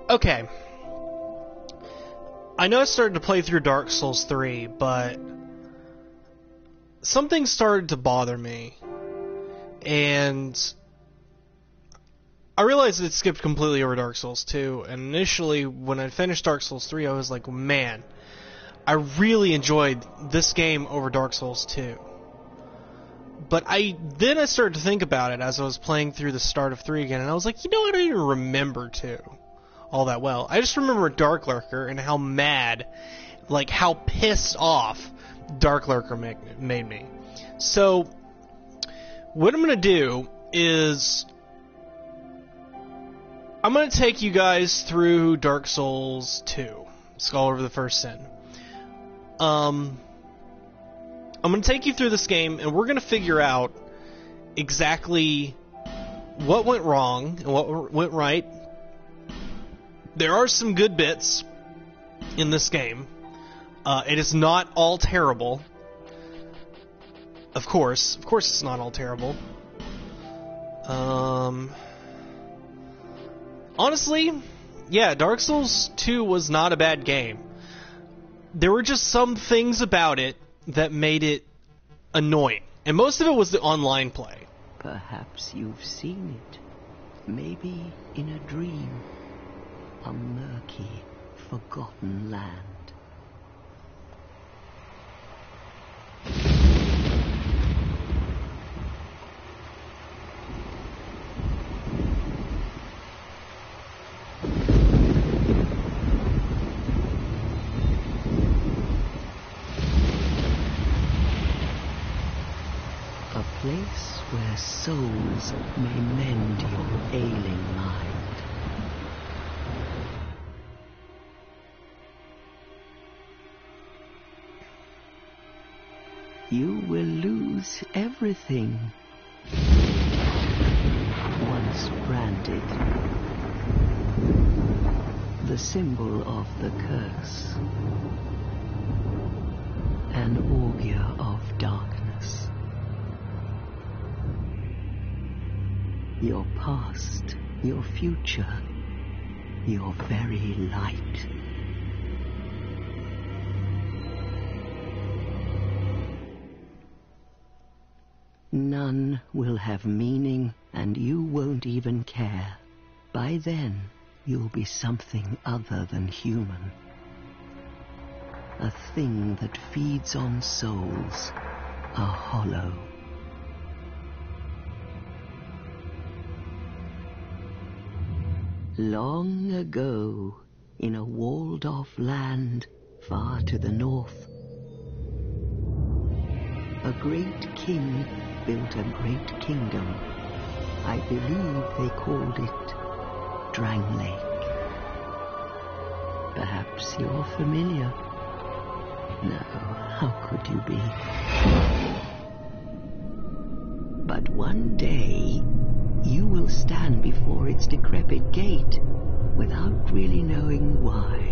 Okay. I know I started to play through Dark Souls 3, but something started to bother me. And I realized it skipped completely over Dark Souls 2, and initially, when I finished Dark Souls 3, I was like, man, I really enjoyed this game over Dark Souls 2. But then I started to think about it as I was playing through the start of 3 again, and I was like, I don't even remember 2 all that well. I just remember Dark Lurker and how mad, like how pissed off Dark Lurker made me. So, what I'm going to do is I'm going to take you guys through Dark Souls 2, Skull Over the First Sin. I'm going to take you through this game, and we're going to figure out exactly what went wrong and what went right. There are some good bits in this game. It is not all terrible. Of course it's not all terrible. Honestly, yeah, Dark Souls 2 was not a bad game. There were just some things about it that made it annoying. And most of it was the online play. Perhaps you've seen it. Maybe in a dream. A murky, forgotten land. A place where souls may mend your ailing mind. You will lose everything. Once branded, the symbol of the curse, an augur of darkness. Your past, your future, your very light. None will have meaning, and you won't even care. By then, you'll be something other than human. A thing that feeds on souls, a hollow. Long ago, in a walled-off land far to the north, a great king built a great kingdom. I believe they called it Drangleic. Perhaps you're familiar. No, how could you be? But one day, you will stand before its decrepit gate without really knowing why.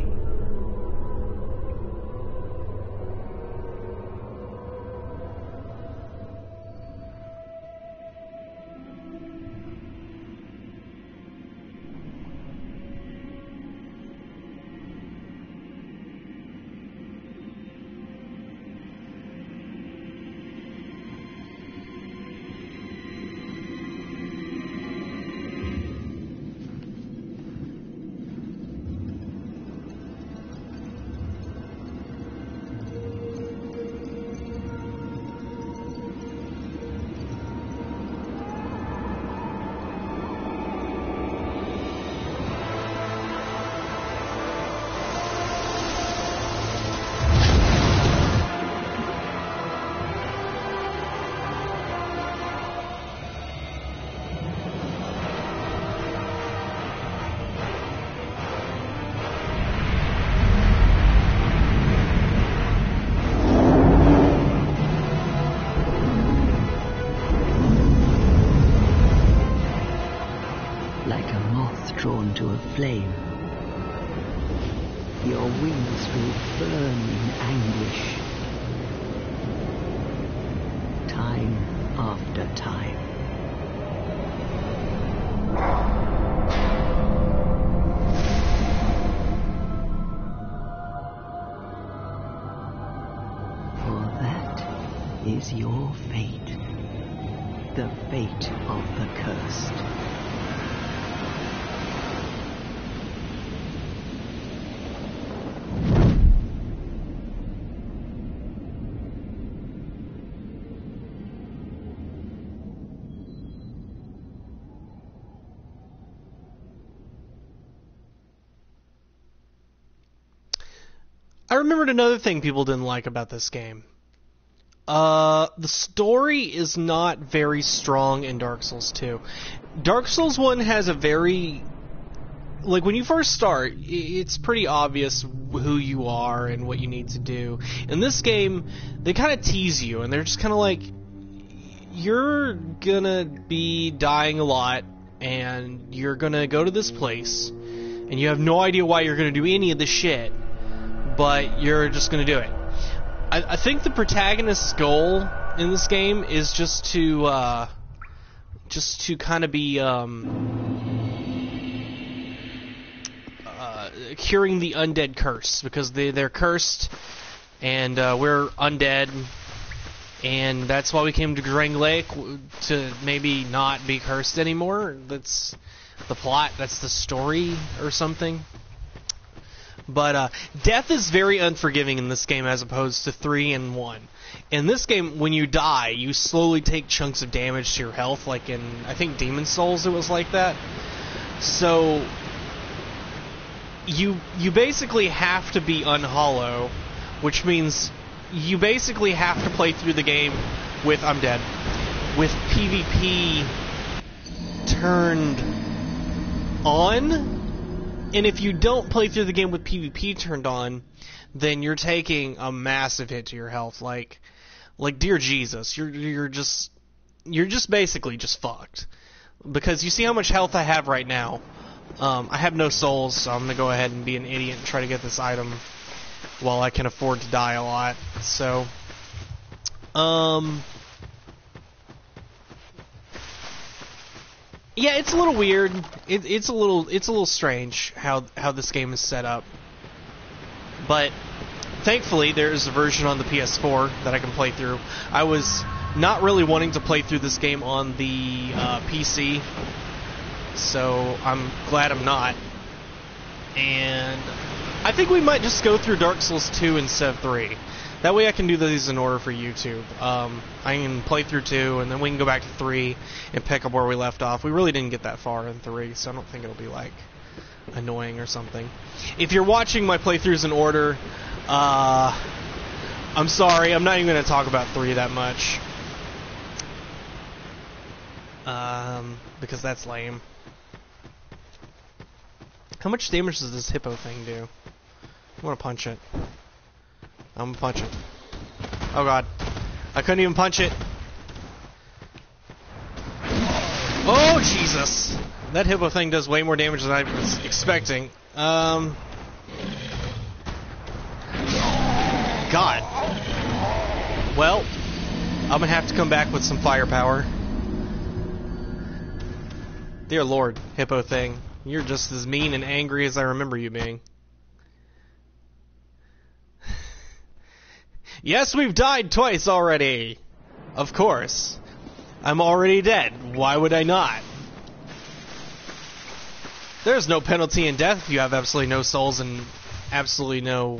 To a flame. Your wings will burn in anguish. Time after time. is your fate. The fate of the cursed. I remembered another thing people didn't like about this game. The story is not very strong in Dark Souls 2. Dark Souls 1 has a very... Like, when you first start, it's pretty obvious who you are and what you need to do. In this game, they kind of tease you, and they're just kind of like, you're gonna be dying a lot, and you're gonna go to this place, and you have no idea why you're gonna do any of this shit, but you're just gonna do it. I think the protagonist's goal in this game is just to kind of be curing the undead curse, because they're cursed, and we're undead, and that's why we came to Drangleic, to maybe not be cursed anymore. That's the plot. That's the story or something. But death is very unforgiving in this game as opposed to 3 and 1. In this game, when you die, you slowly take chunks of damage to your health, like in, I think, Demon's Souls it was like that. So, you basically have to be unhollow, which means you basically have to play through the game with, I'm dead, with PvP turned on. And if you don't play through the game with PvP turned on, then you're taking a massive hit to your health. Like dear Jesus, you're just basically just fucked. Because you see how much health I have right now. I have no souls, so I'm gonna go ahead and be an idiot and try to get this item while I can afford to die a lot. So, yeah, it's a little weird. It's a little strange how this game is set up. But thankfully, there's a version on the PS4 that I can play through. I was not really wanting to play through this game on the PC, so I'm glad I'm not. And I think we might just go through Dark Souls 2 instead of 3. That way I can do these in order for YouTube. I can play through 2, and then we can go back to 3 and pick up where we left off. We really didn't get that far in 3, so I don't think it'll be, like, annoying or something. If you're watching my playthroughs in order, I'm sorry, I'm not even going to talk about 3 that much. Because that's lame. How much damage does this hippo thing do? I want to punch it. I'm gonna punch it. Oh god. I couldn't even punch it. Oh Jesus! That hippo thing does way more damage than I was expecting. God. Well, I'm gonna have to come back with some firepower. Dear Lord, hippo thing. You're just as mean and angry as I remember you being. Yes, we've died twice already. Of course. I'm already dead. Why would I not? There's no penalty in death if you have absolutely no souls and absolutely no...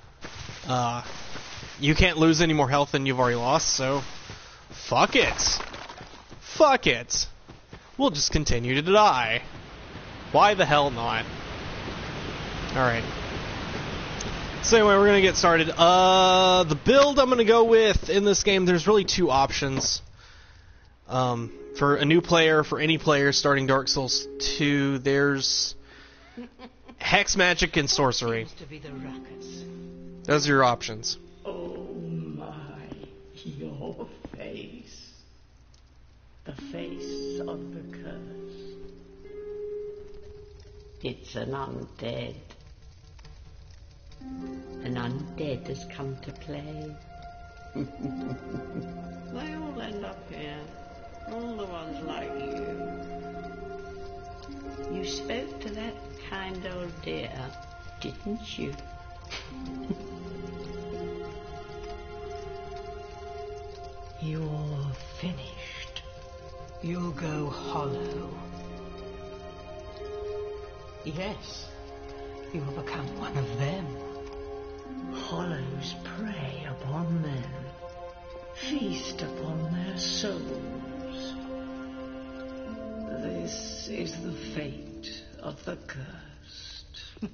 you can't lose any more health than you've already lost, so... Fuck it. Fuck it. We'll just continue to die. Why the hell not? Alright. So anyway, we're going to get started. The build I'm going to go with in this game, there's really 2 options. For a new player, for any player starting Dark Souls 2, there's Hex Magic and Sorcery. Those are your options. Oh my, your face. The face of the curse. It's an undead. An undead has come to play. They all end up here. All the ones like you. You spoke to that kind old dear, didn't you? You're finished. You'll go hollow. Yes, you'll become one of them. Hollows prey upon men, feast upon their souls. This is the fate of the cursed.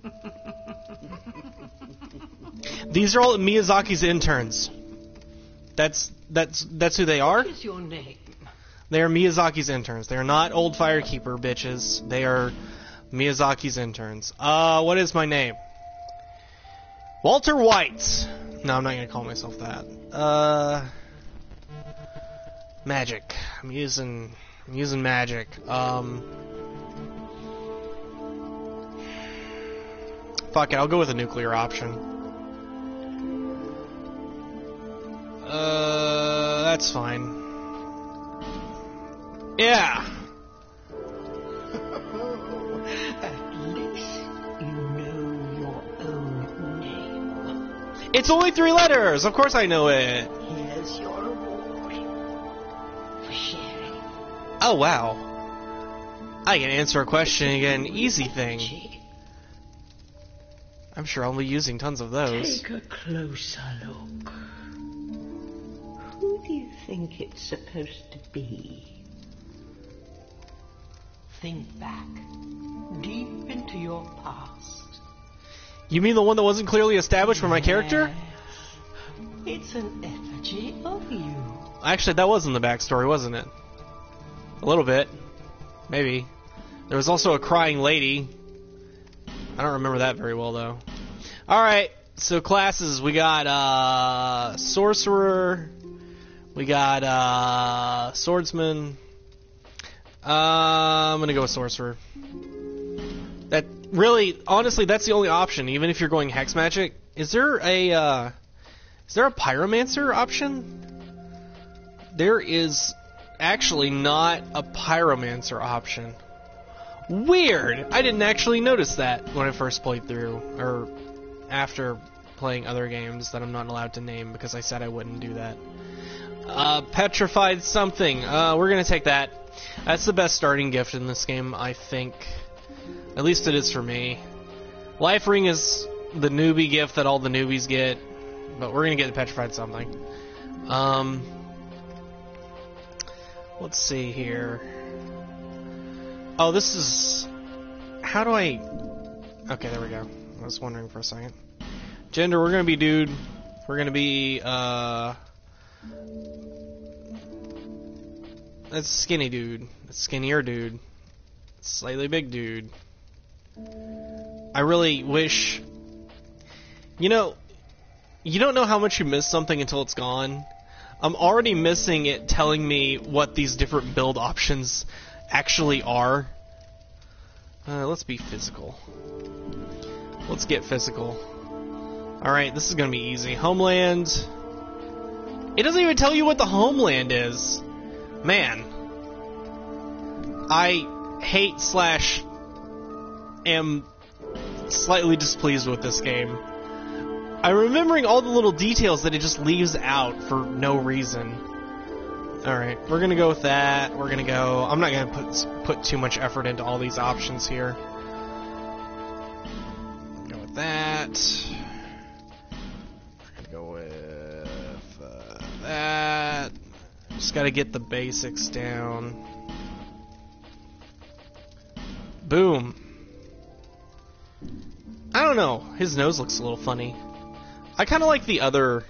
These are all Miyazaki's interns. That's who they are? What is your name? They are Miyazaki's interns. They are not old Firekeeper bitches. They are Miyazaki's interns. What is my name? Walter White. No, I'm not gonna call myself that. Magic. I'm using magic. Fuck it, I'll go with a nuclear option. That's fine. Yeah. At least you know your own name. It's only 3 letters. Of course I know it. Here's your reward for sharing. Oh wow. I can answer a question again. Easy thing. I'm sure I'll be using tons of those. Take a closer look. Who do you think it's supposed to be? Think back, deep into your past. You mean the one that wasn't clearly established for my character? It's an effigy of you. Actually, that was in the backstory, wasn't it? A little bit. Maybe. There was also a crying lady. I don't remember that very well, though. Alright, so classes. We got, Sorcerer. We got, Swordsman. I'm gonna go with Sorcerer. That, really, honestly, that's the only option, even if you're going Hex Magic. Is there a Pyromancer option? There is actually not a Pyromancer option. Weird! I didn't actually notice that when I first played through, or after playing other games that I'm not allowed to name because I said I wouldn't do that. Petrified something. We're gonna take that. That's the best starting gift in this game, I think. At least it is for me. Life Ring is the newbie gift that all the newbies get, but we're gonna get the Petrified something. Let's see here. Oh, this is... How do I... Okay, there we go. I was wondering for a second. Gender, we're gonna be dude. We're gonna be, That's skinny dude. That's skinnier dude. Slightly big dude. I really wish... You know, you don't know how much you miss something until it's gone. I'm already missing it telling me what these different build options actually are. Let's be physical. Let's get physical. Alright, this is gonna be easy. Homeland. It doesn't even tell you what the homeland is. Man. I hate / am slightly displeased with this game. I'm remembering all the little details that it just leaves out for no reason. Alright, we're gonna go with that. We're gonna go... I'm not gonna put too much effort into all these options here. Go with that. We're gonna go with that. Just gotta get the basics down. Boom. I don't know. His nose looks a little funny. I kind of like the other...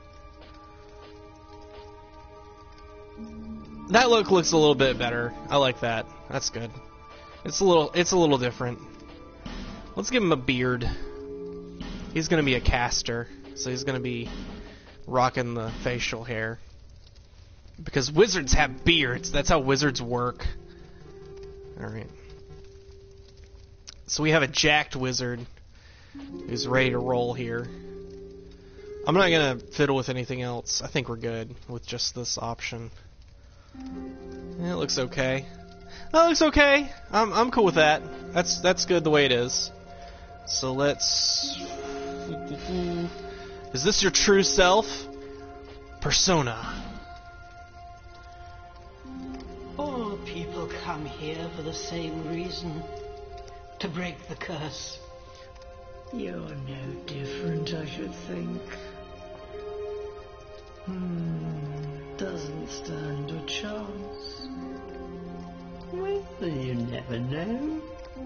That look looks a little bit better. I like that. That's good. It's a little different. Let's give him a beard. He's gonna be a caster, so he's gonna be rocking the facial hair. Because wizards have beards. That's how wizards work. Alright. So we have a jacked wizard who's ready to roll here. I'm not gonna fiddle with anything else. I think we're good with just this option. Yeah, it looks okay. That looks okay. I'm cool with that. That's good the way it is. So let's... Is this your true self? Persona. here for the same reason. To break the curse. You're no different, I should think. Doesn't stand a chance. Well, you never know.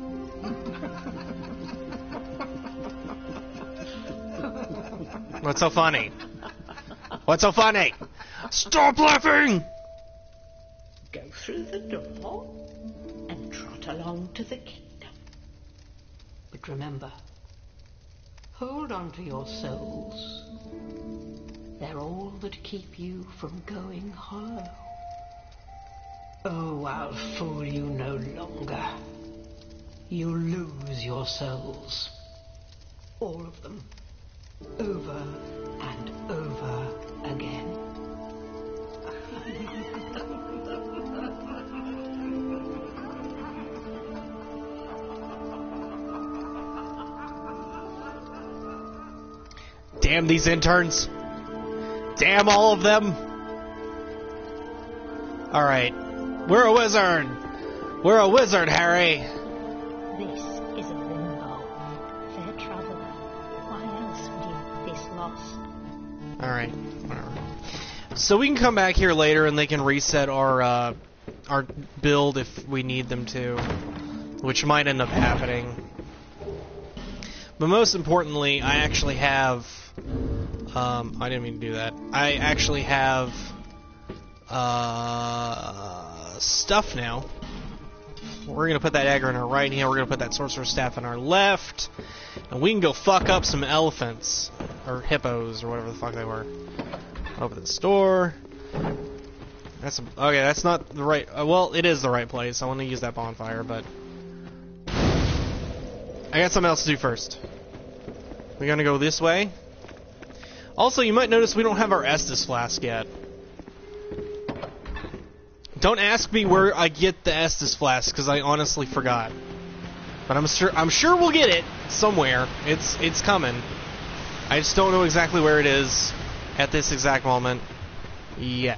What's so funny? What's so funny? Stop laughing! Go through the door and trot along to the kingdom. But remember, hold on to your souls. They're all that keep you from going hollow. Oh, I'll fool you no longer. You'll lose your souls. All of them. Over and over again. Damn these interns. Damn all of them. Alright. We're a wizard. We're a wizard, Harry. This is a limbo. Fair traveler. Why else would you this lost? Alright, whatever. So we can come back here later and they can reset our build if we need them to. Which might end up happening. But most importantly, I actually have... I didn't mean to do that. I actually have... stuff now. We're gonna put that dagger in our right hand, we're gonna put that sorcerer's staff in our left, and we can go fuck up some elephants. Or hippos, or whatever the fuck they were. Open this door. Okay, that's not the right... well, it is the right place. I want to use that bonfire, but... I got something else to do first. We're gonna go this way. Also, you might notice we don't have our Estus flask yet. Don't ask me where I get the Estus flask, because I honestly forgot. But I'm sure we'll get it somewhere. It's coming. I just don't know exactly where it is at this exact moment yet.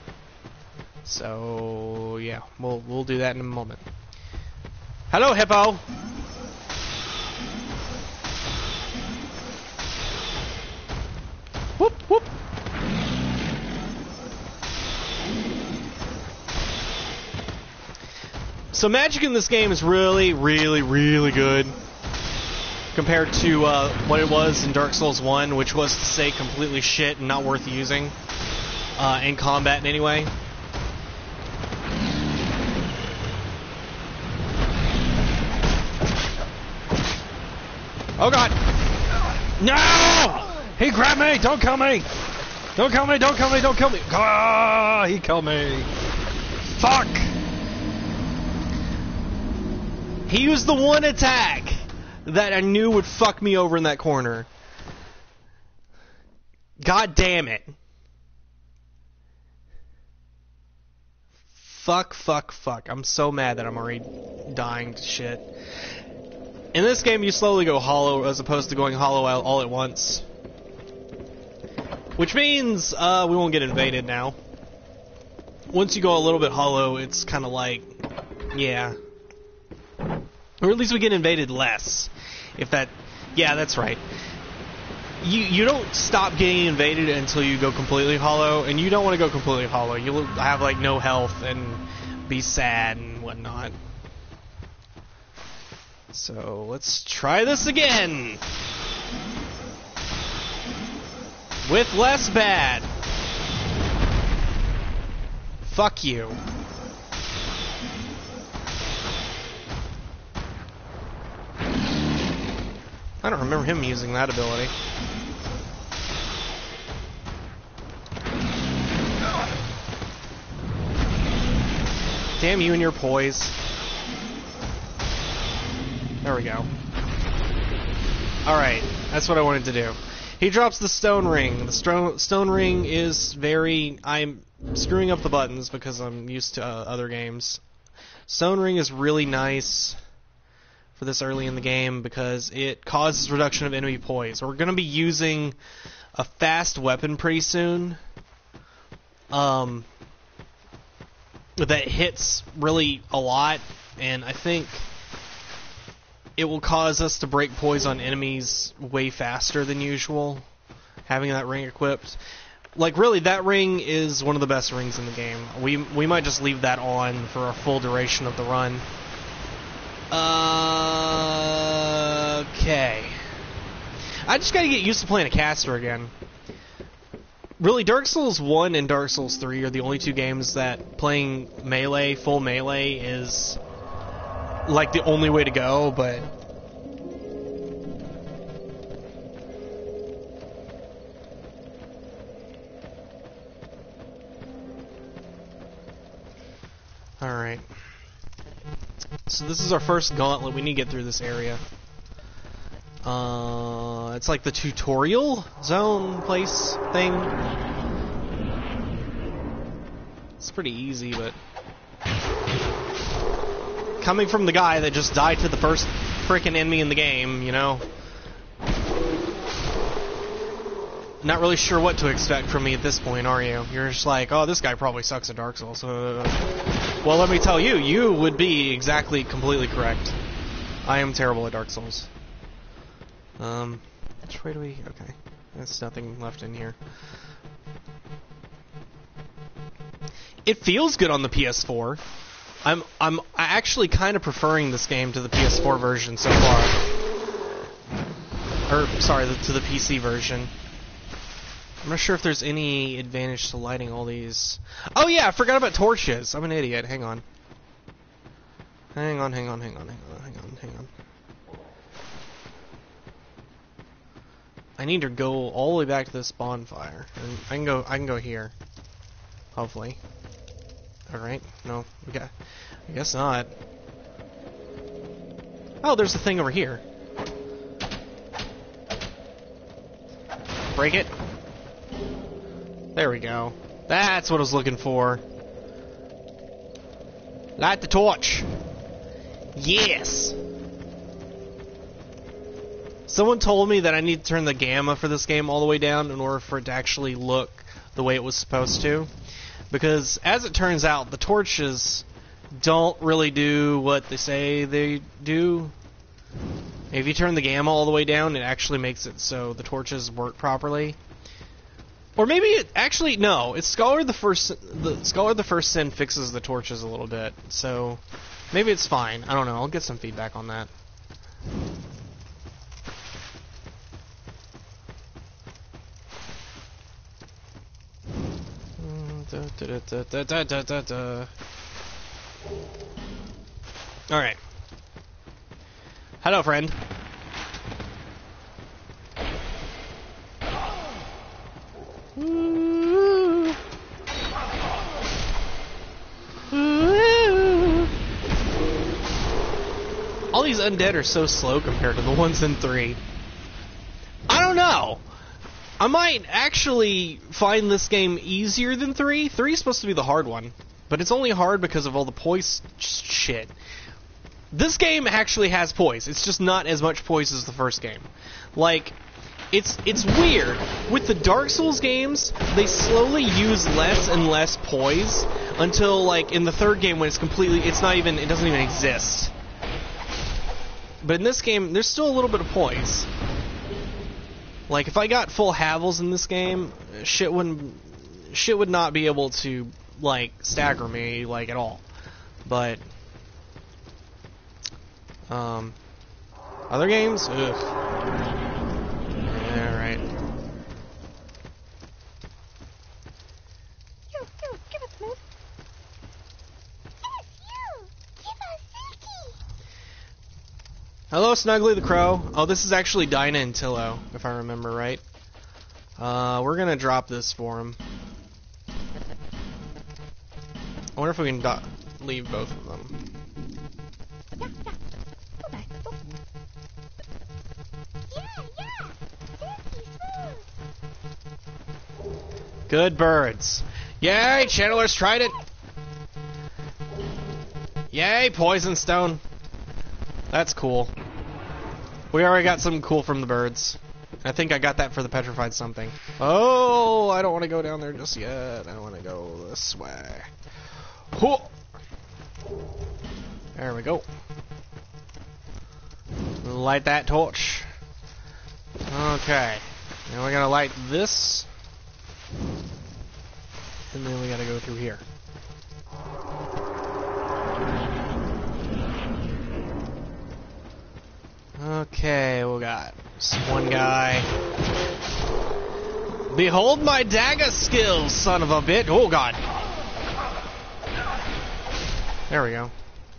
So yeah, we'll do that in a moment. Hello, hippo. Whoop whoop. So magic in this game is really, really, really good compared to what it was in Dark Souls 1, which was to say completely shit and not worth using in combat in any way. Oh god! No! He grabbed me! Don't kill me! Don't kill me! Don't kill me! Don't kill me! Ah! He killed me! Fuck! He used the one attack that I knew would fuck me over in that corner. God damn it. Fuck, fuck, fuck. I'm so mad that I'm already dying to shit. In this game, you slowly go hollow as opposed to going hollow all at once. Which means we won't get invaded now. Once you go a little bit hollow, it's kind of like, yeah. Or at least we get invaded less. If that... yeah, that's right. You don't stop getting invaded until you go completely hollow, and you don't want to go completely hollow. You'll have, like, no health and be sad and whatnot. So, let's try this again! With less bad. Fuck you. I don't remember him using that ability. Damn you and your poise. There we go. Alright, that's what I wanted to do. He drops the stone ring. The stone ring is very... I'm screwing up the buttons because I'm used to other games. Stone ring is really nice for this early in the game because it causes reduction of enemy poise. We're going to be using a fast weapon pretty soon. that hits really a lot, and I think it will cause us to break poise on enemies way faster than usual, having that ring equipped. Like, really, that ring is one of the best rings in the game. We might just leave that on for a full duration of the run. Okay. I just gotta get used to playing a caster again. Really, Dark Souls 1 and Dark Souls 3 are the only two games that playing melee, full melee, is like the only way to go, but alright. So this is our first gauntlet. We need to get through this area. It's like the tutorial zone place thing. It's pretty easy, but coming from the guy that just died to the first frickin' enemy in the game, you know, not really sure what to expect from me at this point, are you? You're just like, oh, this guy probably sucks at Dark Souls. Well, let me tell you, you would be exactly completely correct. I am terrible at Dark Souls. Which way do we... Okay. There's nothing left in here. It feels good on the PS4. I'm actually kind of preferring this game to the PS4 version so far. Or, sorry, to the PC version. I'm not sure if there's any advantage to lighting all these... Oh yeah, I forgot about torches. I'm an idiot. Hang on. Hang on. I need to go all the way back to this bonfire. And I can go here. Hopefully. Alright, no. Okay. I guess not. Oh, there's a thing over here. Break it. There we go. That's what I was looking for. Light the torch. Yes! Someone told me that I need to turn the gamma for this game all the way down in order for it to actually look the way it was supposed to. Because, as it turns out, the torches don't really do what they say they do. If you turn the gamma all the way down, it actually makes it so the torches work properly. Or maybe it actually no. It's Scholar of the First Sin fixes the torches a little bit, so maybe it's fine. I don't know. I'll get some feedback on that. All right. Hello, friend. All these undead are so slow compared to the ones in 3. I don't know. I might actually find this game easier than 3. 3 is supposed to be the hard one, but it's only hard because of all the poise shit. This game actually has poise. It's just not as much poise as the first game. Like, it's weird. With the Dark Souls games, they slowly use less and less poise until, like, in the third game when it doesn't even exist. But in this game, there's still a little bit of poise. Like, if I got full Havels in this game, shit would not be able to, like, stagger me, like, at all. But, other games? Ugh. Alright. Give us food. Yes, you! Give us Silky! Hello, Snuggly the Crow. Oh, this is actually Dinah and Tillo, if I remember right. We're gonna drop this for him. I wonder if we can leave both of them. Yeah. Go back. Go. Yeah. Silky food. Good birds. Yay, Channelers tried it. Yay, Poison Stone. That's cool. We already got something cool from the birds. I think I got that for the petrified something. Oh, I don't want to go down there just yet. I want to go this way. Whoa. There we go. Light that torch. Okay. Now we gotta light this. And then we gotta go through here. Okay, we got one guy. Behold my dagger skills, son of a bitch. Oh god. There we go.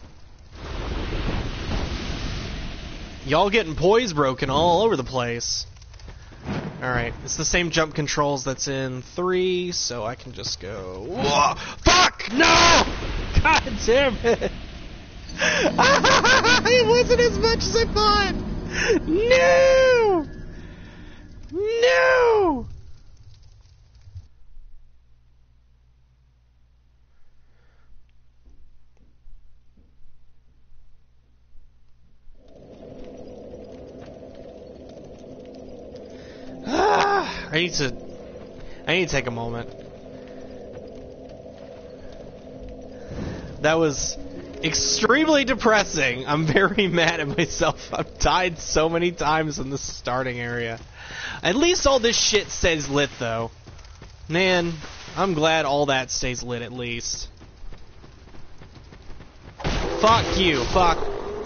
Y'all getting poise broken all over the place. Alright, it's the same jump controls that's in 3, so I can just go... Whoa! Fuck! No! God damn it! It wasn't as much as I thought! No! No! I need to take a moment. That was extremely depressing. I'm very mad at myself. I've died so many times in the starting area. At least all this shit stays lit, though. Man, I'm glad all that stays lit at least. Fuck you. Fuck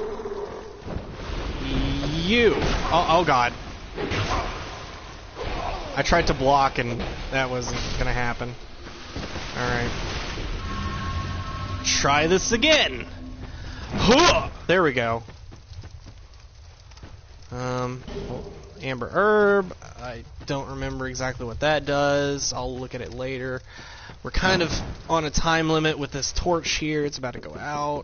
you. Oh god. I tried to block and that wasn't gonna happen. Alright. Try this again! There we go. Amber herb. I don't remember exactly what that does. I'll look at it later. We're kind of on a time limit with this torch here. It's about to go out.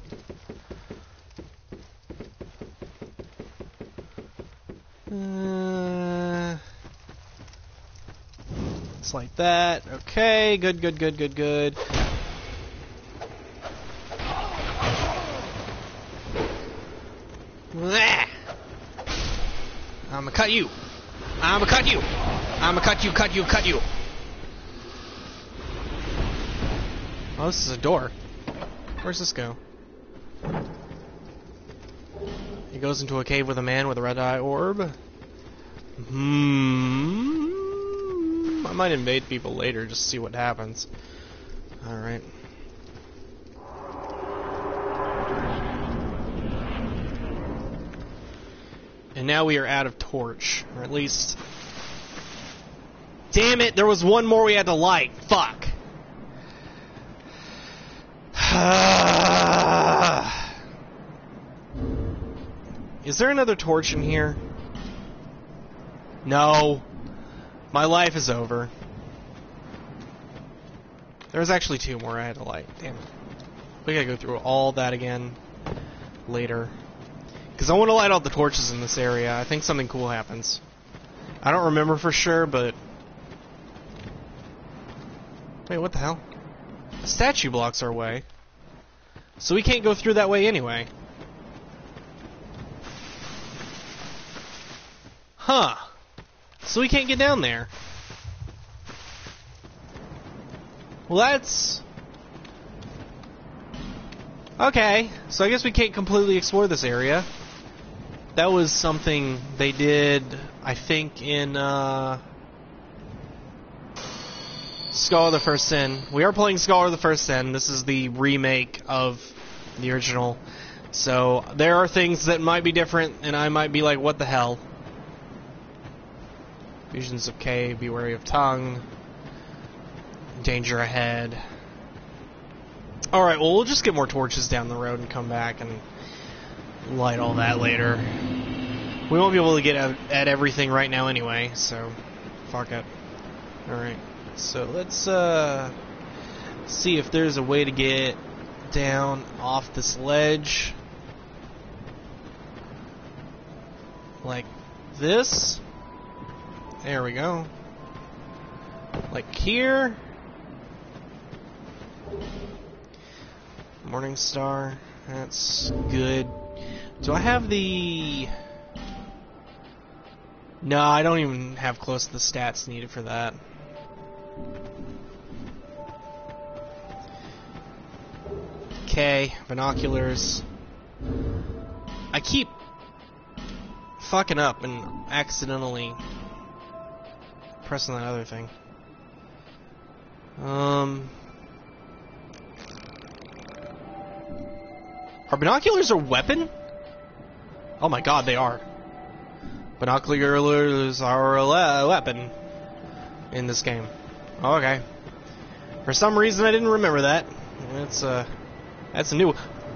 It's like that. Okay, good. I'ma cut you. Cut you. Oh, this is a door. Where's this go? He goes into a cave with a man with a red eye orb. I might invade people later just to see what happens. Alright. And now we are out of torch. Or at least... Damn it! There was one more we had to light. Fuck! Is there another torch in here? No. My life is over. There's actually 2 more I had to light. Damn it. We gotta go through all that again later. Because I want to light all the torches in this area. I think something cool happens. I don't remember for sure, but... Wait, what the hell? The statue blocks our way. So we can't go through that way anyway. Huh. So we can't get down there. Well, that's... Okay, so I guess we can't completely explore this area. That was something they did, I think, in Scholar of the First Sin. We are playing Scholar of the First Sin. This is the remake of the original. So there are things that might be different, and I might be like, what the hell? Visions of K, be wary of tongue. Danger ahead. Alright, well, we'll just get more torches down the road and come back and light all that later. We won't be able to get at everything right now anyway, so fuck it. Alright, so let's see if there's a way to get down off this ledge. Like this. There we go. Like here. Morning Star. That's good. Do I have the... No, I don't even have close to the stats needed for that. Okay, binoculars. I keep fucking up and accidentally pressing that other thing. Are binoculars a weapon? Oh my god, they are. Binoculars are a weapon in this game. Okay. For some reason I didn't remember that. That's a new.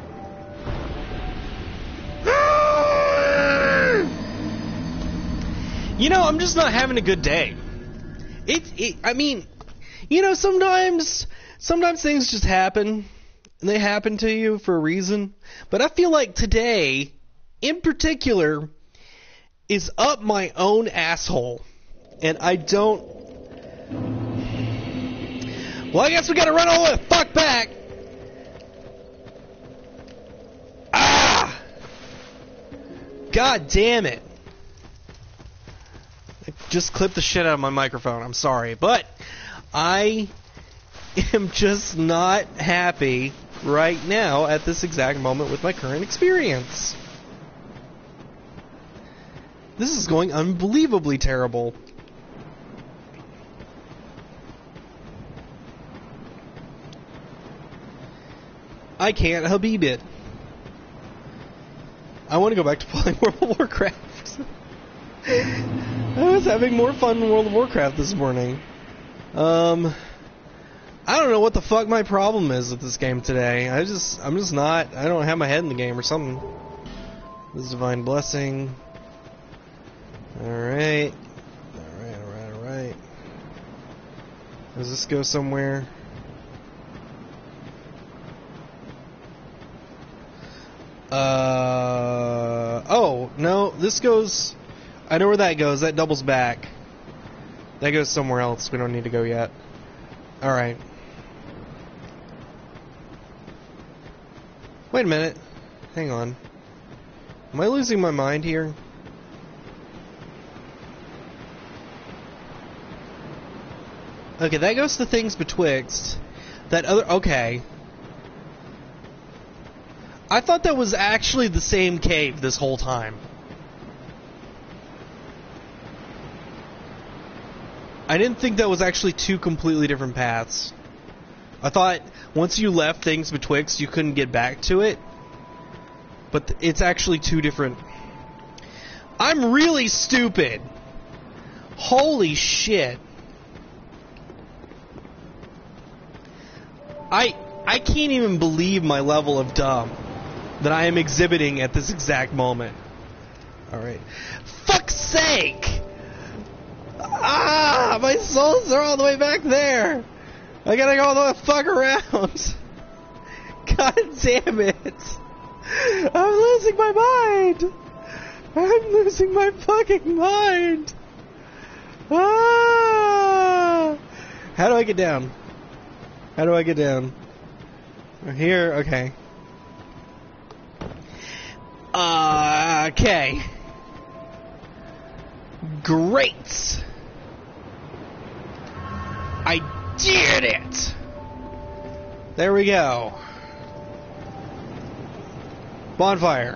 You know, I'm just not having a good day. I mean, you know, sometimes things just happen, and they happen to you for a reason. But I feel like today, in particular, is up my own asshole, and I don't. Well, I guess we gotta run all the fuck back. Ah! God damn it. I just clipped the shit out of my microphone. I'm sorry. But I am just not happy right now at this exact moment with my current experience. This is going unbelievably terrible. I can't Habib it. I want to go back to playing World of Warcraft. I was having more fun in World of Warcraft this morning. I don't know what the fuck my problem is with this game today. I'm just not. I don't have my head in the game or something. This is Divine Blessing. Alright. Alright. Does this go somewhere? Oh, no, this goes... I know where that goes. That doubles back. That goes somewhere else. We don't need to go yet. Alright. Wait a minute. Hang on. Am I losing my mind here? Okay, that goes to things betwixt. That other... Okay. I thought that was actually the same cave this whole time. I didn't think that was actually two completely different paths. I thought once you left things betwixt, you couldn't get back to it. But it's actually two different... I'm really stupid. Holy shit. I can't even believe my level of dumb that I am exhibiting at this exact moment. Alright. Fuck's sake! Ah! My souls are all the way back there! I gotta go all the fuck around! God damn it! I'm losing my mind! I'm losing my fucking mind! Ah! How do I get down? How do I get down? Here? Okay. Okay. Great! I did it! There we go. Bonfire.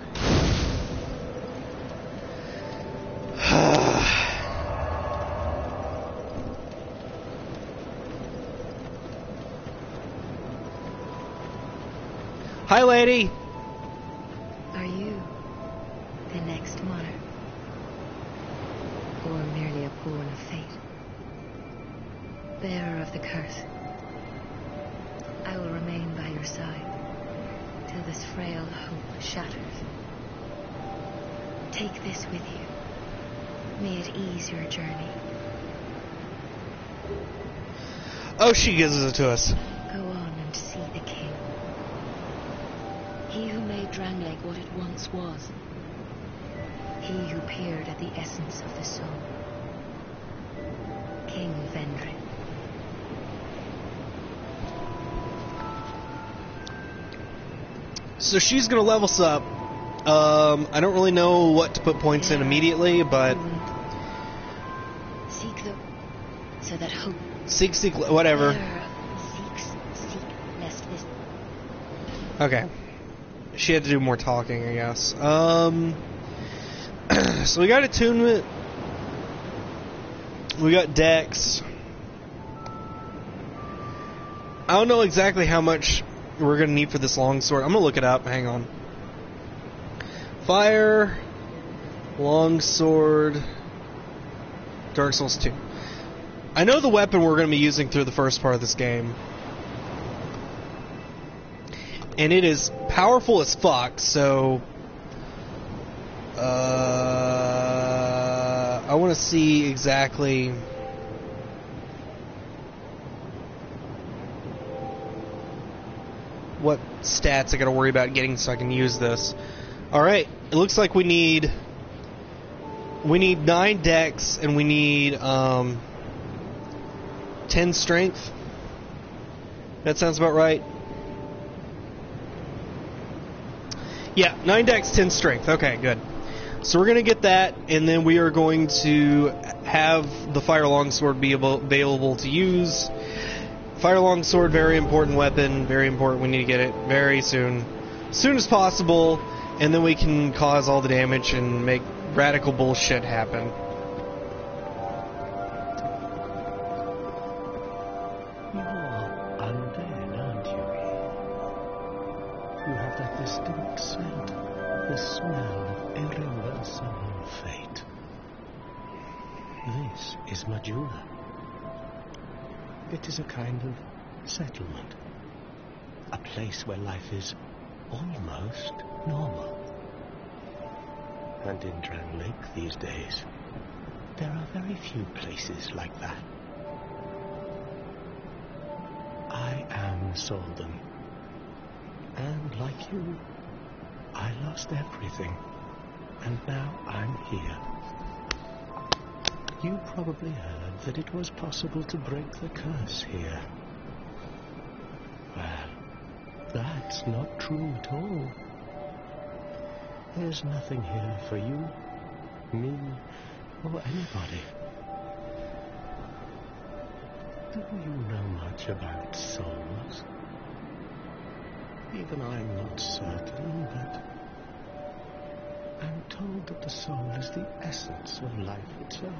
Hi, lady. Are you the next monarch? Or merely a pawn of fate? Bearer of the curse, I will remain by your side till this frail hope shatters. Take this with you. May it ease your journey. Oh, she gives it to us. Go on and see the king. He who made Drangleic what it once was. He who peered at the essence of the soul. King Vendrick. So she's gonna level us up. I don't really know what to put points in immediately, but... Seek them, so that hope... Seek, whatever. Seek, lest this... Okay. She had to do more talking, I guess. So we got attunement. We got dex. I don't know exactly how much we're going to need for this longsword. I'm going to look it up. Hang on. Fire, longsword, Dark Souls 2. I know the weapon we're going to be using through the first part of this game. And it is powerful as fuck, so... I want to see exactly... what stats I gotta worry about getting so I can use this. Alright, it looks like we need 9 dex and we need 10 strength. That sounds about right. Yeah, 9 dex, 10 strength. Okay, good. So we're going to get that, and then we are going to have the Fire Longsword be available to use. Fire Longsword, very important weapon, very important. We need to get it very soon. As soon as possible, and then we can cause all the damage and make radical bullshit happen. You're undead, aren't you? You have that distinct scent, the smell of irreversible fate. This is Majula. It is a kind of settlement. A place where life is almost normal. And in Dran Lake these days, there are very few places like that. I am Soldan. And like you, I lost everything. And now I'm here. You probably heard that it was possible to break the curse here. Well, that's not true at all. There's nothing here for you, me, or anybody. Do you know much about souls? Even I'm not certain, but I'm told that the soul is the essence of life itself.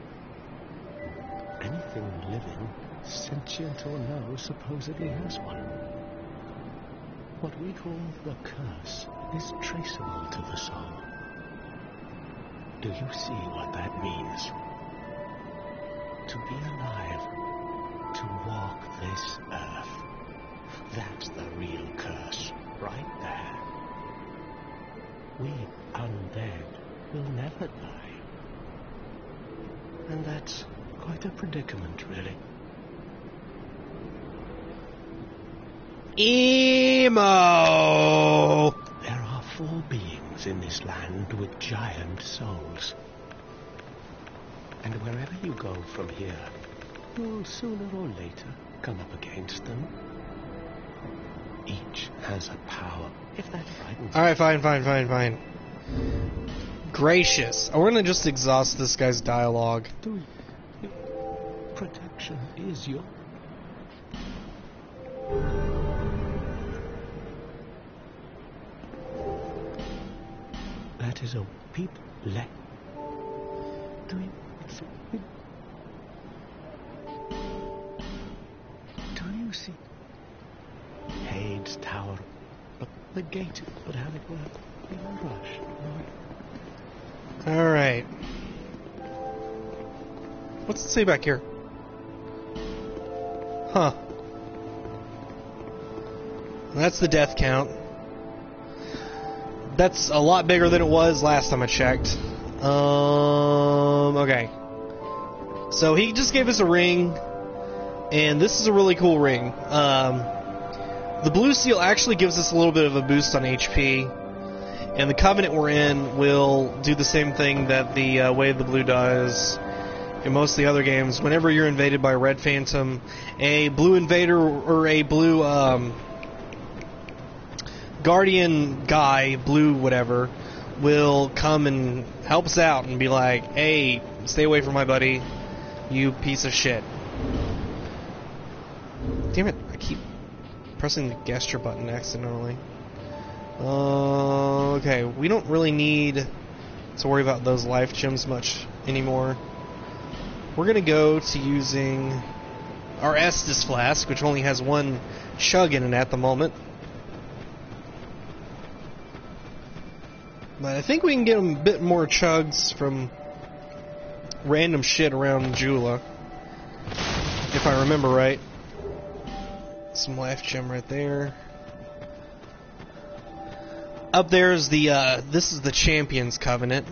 Anything living, sentient or no, supposedly has one. What we call the curse is traceable to the soul. Do you see what that means? To be alive, to walk this earth. That's the real curse, right there. We undead will never die. And that's quite a predicament, really. Emo! There are 4 beings in this land with giant souls. And wherever you go from here, you'll sooner or later come up against them. Each has a power, if that frightens you. Alright, fine. Gracious. I want to just exhaust this guy's dialogue. Protection is your... That is a people let... Do you see? Hades Tower, but the gate would have it work. You don't rush. Alright. What's it say back here? Huh. That's the death count. That's a lot bigger than it was last time I checked. Okay. So he just gave us a ring, and this is a really cool ring. The blue seal actually gives us a little bit of a boost on HP, and the Covenant we're in will do the same thing that the Way of the Blue does in most of the other games. Whenever you're invaded by a red phantom, a blue invader or a blue guardian guy, blue whatever, will come and help us out and be like, hey, stay away from my buddy, you piece of shit. Damn it, I keep... Pressing the gesture button accidentally. Okay, we don't really need to worry about those life gems much anymore. We're gonna go to using our Estus flask, which only has one chug in it at the moment. But I think we can get a bit more chugs from random shit around Jula, if I remember right. Some life gem right there. Up there is the, this is the Champion's Covenant.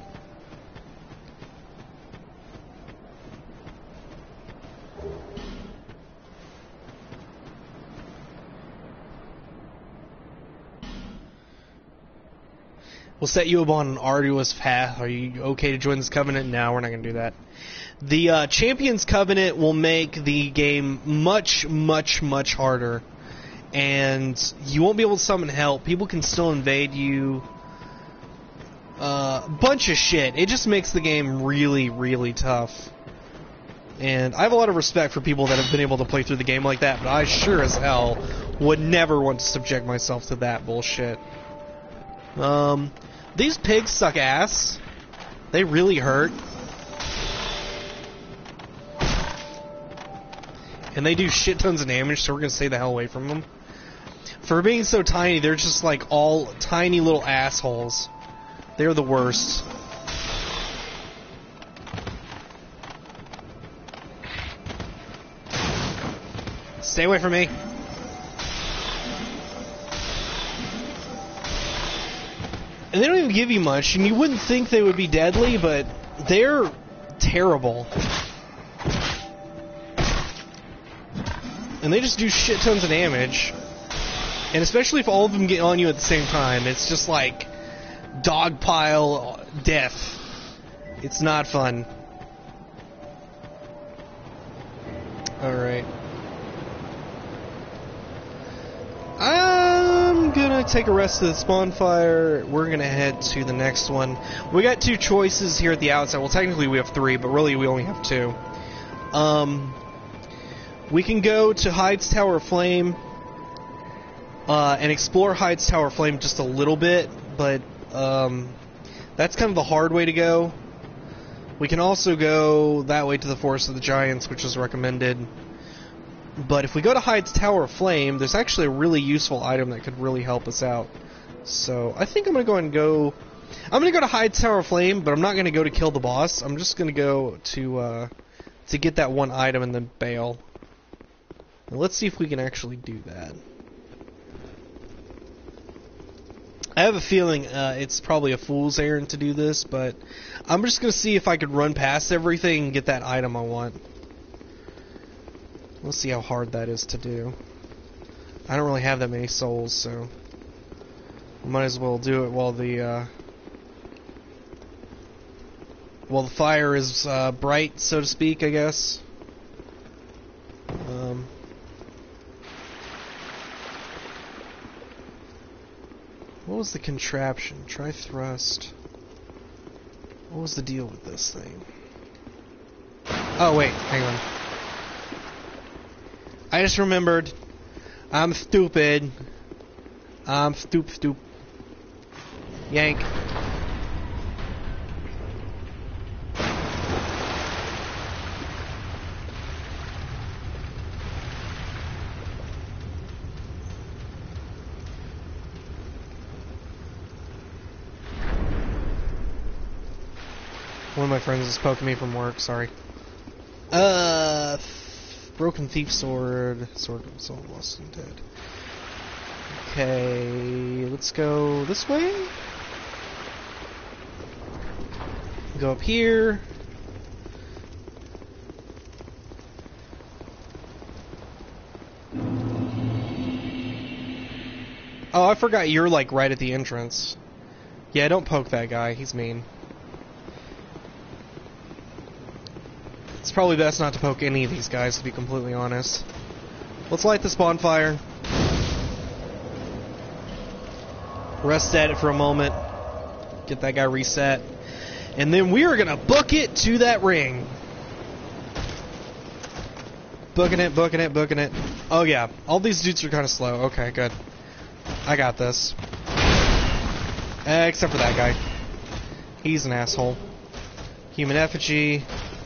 We'll set you up on an arduous path. Are you okay to join this covenant? No, we're not going to do that. The Champion's Covenant will make the game much, much, much harder. And you won't be able to summon help. People can still invade you. Bunch of shit. It just makes the game really, really tough. And I have a lot of respect for people that have been able to play through the game like that, but I sure as hell would never want to subject myself to that bullshit. These pigs suck ass. They really hurt. And they do shit tons of damage, so we're gonna stay the hell away from them. For being so tiny, they're just like all tiny little assholes. They're the worst. Stay away from me. And they don't even give you much, and you wouldn't think they would be deadly, but they're terrible. And they just do shit tons of damage. And especially if all of them get on you at the same time, it's just like dogpile death. It's not fun. Alright. I'm gonna take a rest of the spawn fire. We're gonna head to the next one. We got two choices here at the outset. Well, technically we have three, but really we only have two. We can go to Hyde's Tower of Flame and explore Hyde's Tower of Flame just a little bit, but that's kind of the hard way to go. We can also go that way to the Forest of the Giants, which is recommended. But if we go to Hyde's Tower of Flame, there's actually a really useful item that could really help us out. So I think I'm going to go ahead and go... I'm going to go to Hyde's Tower of Flame, but I'm not going to go to kill the boss. I'm just going to go to get that one item and then bail. And let's see if we can actually do that. I have a feeling it's probably a fool's errand to do this, but I'm just going to see if I could run past everything and get that item I want. Let's see how hard that is to do. I don't really have that many souls, so might as well do it while the fire is bright, so to speak, I guess. What was the contraption? Try thrust. What was the deal with this thing? Oh, wait, hang on. I just remembered. I'm stupid. I'm stoop. Yank. One of my friends is poking me from work, sorry. Broken Thief Sword. Sword of Soul Lost and Dead. Okay, let's go this way. Go up here. Oh, I forgot you're like right at the entrance. Yeah, don't poke that guy, he's mean. It's probably best not to poke any of these guys, to be completely honest. Let's light this bonfire. Rest at it for a moment. Get that guy reset. And then we are going to book it to that ring. Booking it, booking it, booking it. Oh yeah, all these dudes are kind of slow. Okay, good. I got this. Except for that guy. He's an asshole. Human effigy.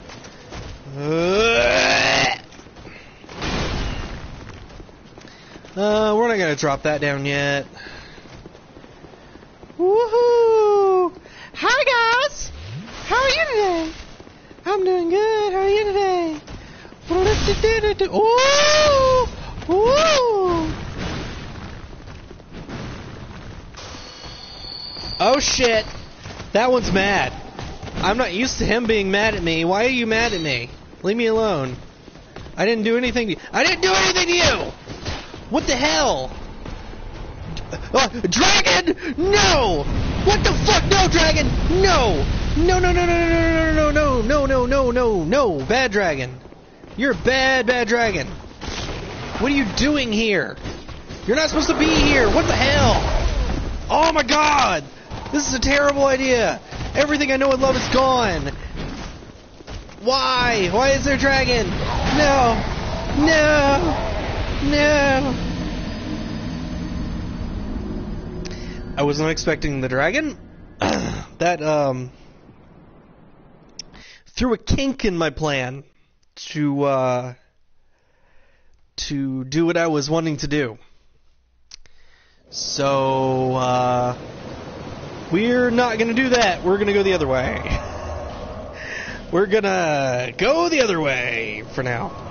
We're not gonna drop that down yet. Woohoo! Hi guys! How are you today? I'm doing good. How are you today? Ooh! Ooh! Oh shit! That one's mad. I'm not used to him being mad at me. Why are you mad at me? Leave me alone. I didn't do anything to you. I didn't do anything to you! What the hell? Dragon! No! What the fuck? No, dragon! No! No, no, no, no, no, no, no, no, no, no, no, no, bad dragon. You're a bad, bad dragon. What are you doing here? You're not supposed to be here. What the hell? Oh my god! This is a terrible idea. Everything I know and love is gone. Why? Why is there a dragon? No! No! No! I was not expecting the dragon. That, threw a kink in my plan to do what I was wanting to do. So, we're not gonna do that. We're gonna go the other way. We're gonna go the other way for now.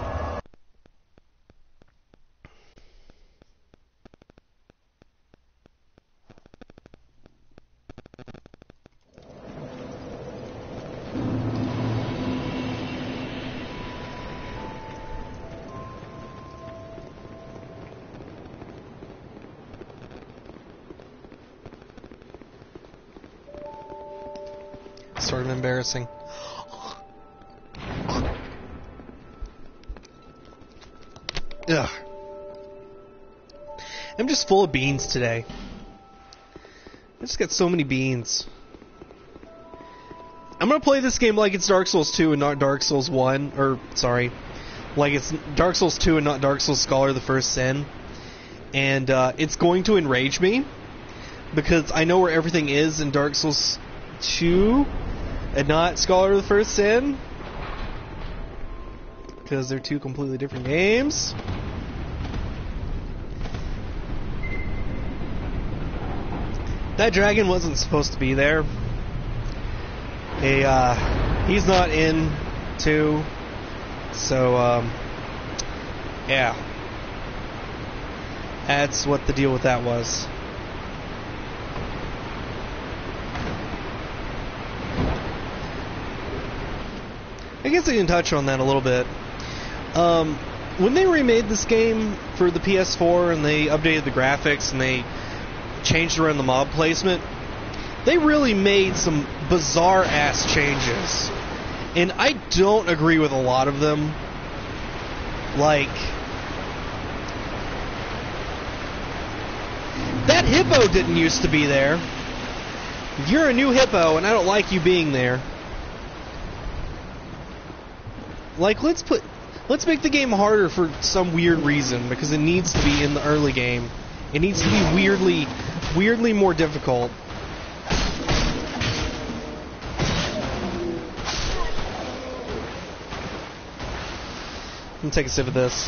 Sort of embarrassing. Ugh. I'm just full of beans today. I just got so many beans. I'm gonna play this game like it's Dark Souls 2 and not Dark Souls 1, or, sorry, like it's Dark Souls 2 and not Dark Souls Scholar the First Sin. And, it's going to enrage me, because I know where everything is in Dark Souls 2, and not Scholar of the First Sin, because they're two completely different games. That dragon wasn't supposed to be there. He's not in 2, so yeah, that's what the deal with that was. I guess I can touch on that a little bit. When they remade this game for the PS4 and they updated the graphics and they changed around the mob placement, they really made some bizarre-ass changes. And I don't agree with a lot of them. Like, that hippo didn't used to be there. You're a new hippo and I don't like you being there. Like, let's make the game harder for some weird reason, because it needs to be in the early game. It needs to be weirdly more difficult. I'm gonna take a sip of this.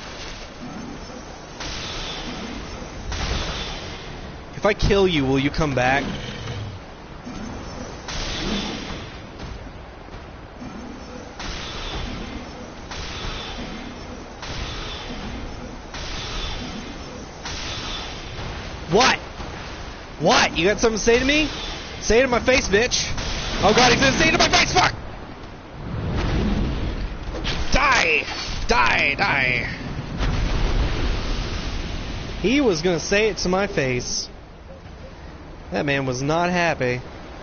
If I kill you, will you come back? What? What? You got something to say to me? Say it to my face, bitch. Oh god, he's gonna say it to my face, fuck! Die! Die! Die! He was gonna say it to my face. That man was not happy.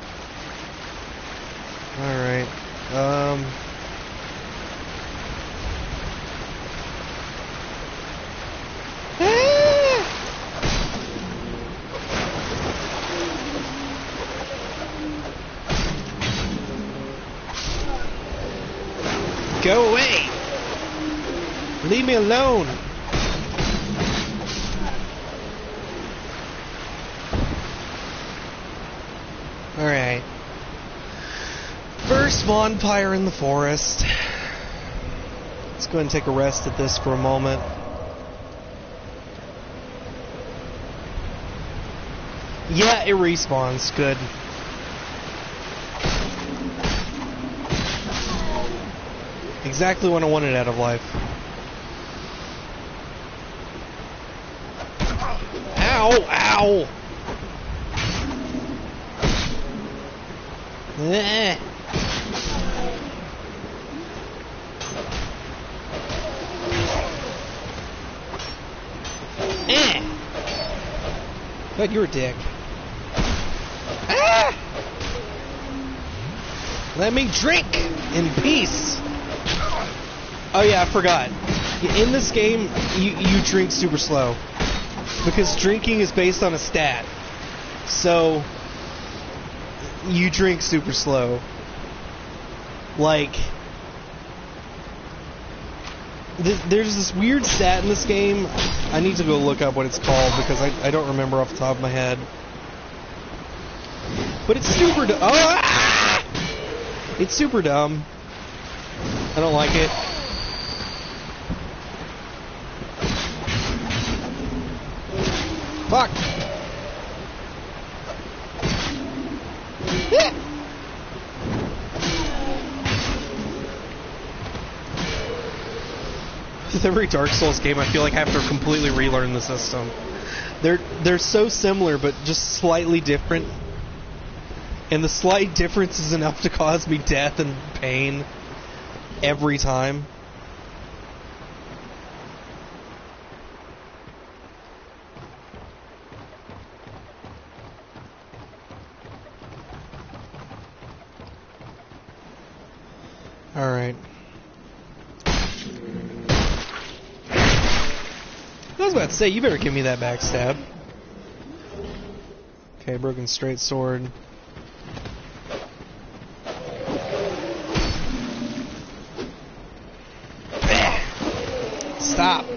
Alright. Go away! Leave me alone! Alright. First bonfire in the forest. Let's go ahead and take a rest at this for a moment. Yeah, it respawns. Good. Exactly what I wanted out of life. Ow! Ow! Eh. Eh. God, you're a dick. Ah! Let me drink in peace. Oh yeah, I forgot. In this game, you drink super slow. Because drinking is based on a stat. So, you drink super slow. Like, there's this weird stat in this game. I need to go look up what it's called because I don't remember off the top of my head. But it's super dumb. Oh, ah! It's super dumb. I don't like it. Fuck! With every Dark Souls game, I feel like I have to completely relearn the system. They're so similar, but just slightly different. And the slight difference is enough to cause me death and pain every time. Alright. I was about to say, you better give me that backstab. Okay, broken straight sword. Stop.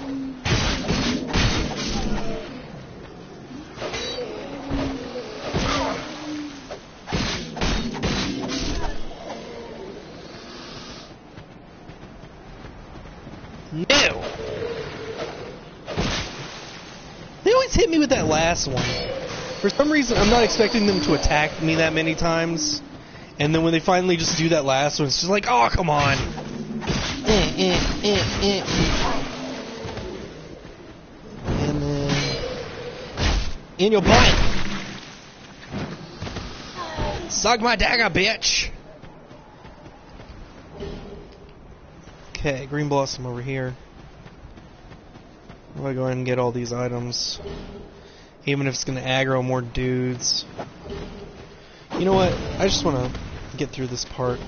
No. They always hit me with that last one. For some reason, I'm not expecting them to attack me that many times. And then when they finally just do that last one, it's just like, oh, come on. And then in your butt. Suck my dagger, bitch. Okay, Green Blossom over here. I'm gonna go ahead and get all these items. Even if it's gonna aggro more dudes. You know what? I just wanna get through this part.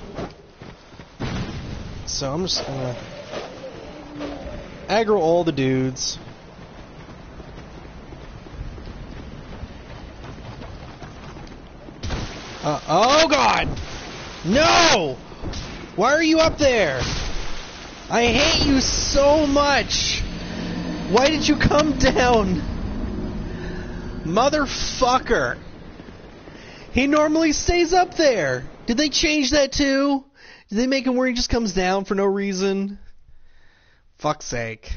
So I'm just gonna aggro all the dudes. Oh god! No! Why are you up there? I hate you so much! Why did you come down? Motherfucker! He normally stays up there! Did they change that too? Did they make him where he just comes down for no reason? Fuck's sake.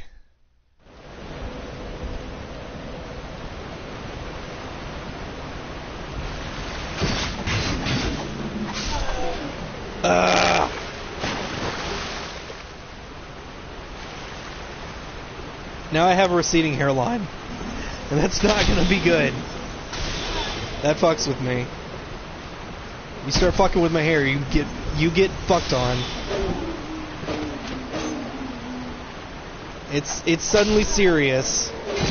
Now I have a receding hairline. And that's not gonna be good. That fucks with me. You start fucking with my hair, you get fucked on. It's suddenly serious.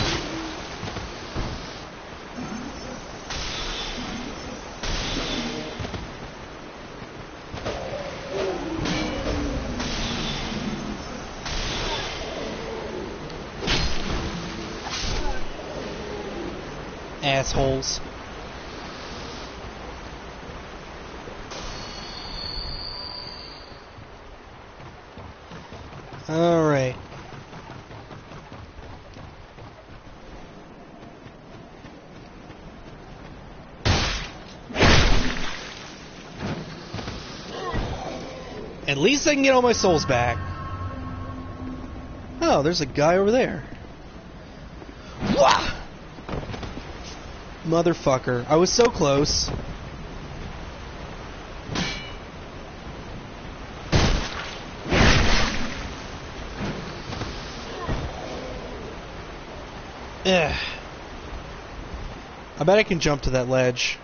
Assholes. Alright. At least I can get all my souls back. Oh, there's a guy over there. Wah! Motherfucker. I was so close. Ugh. I bet I can jump to that ledge.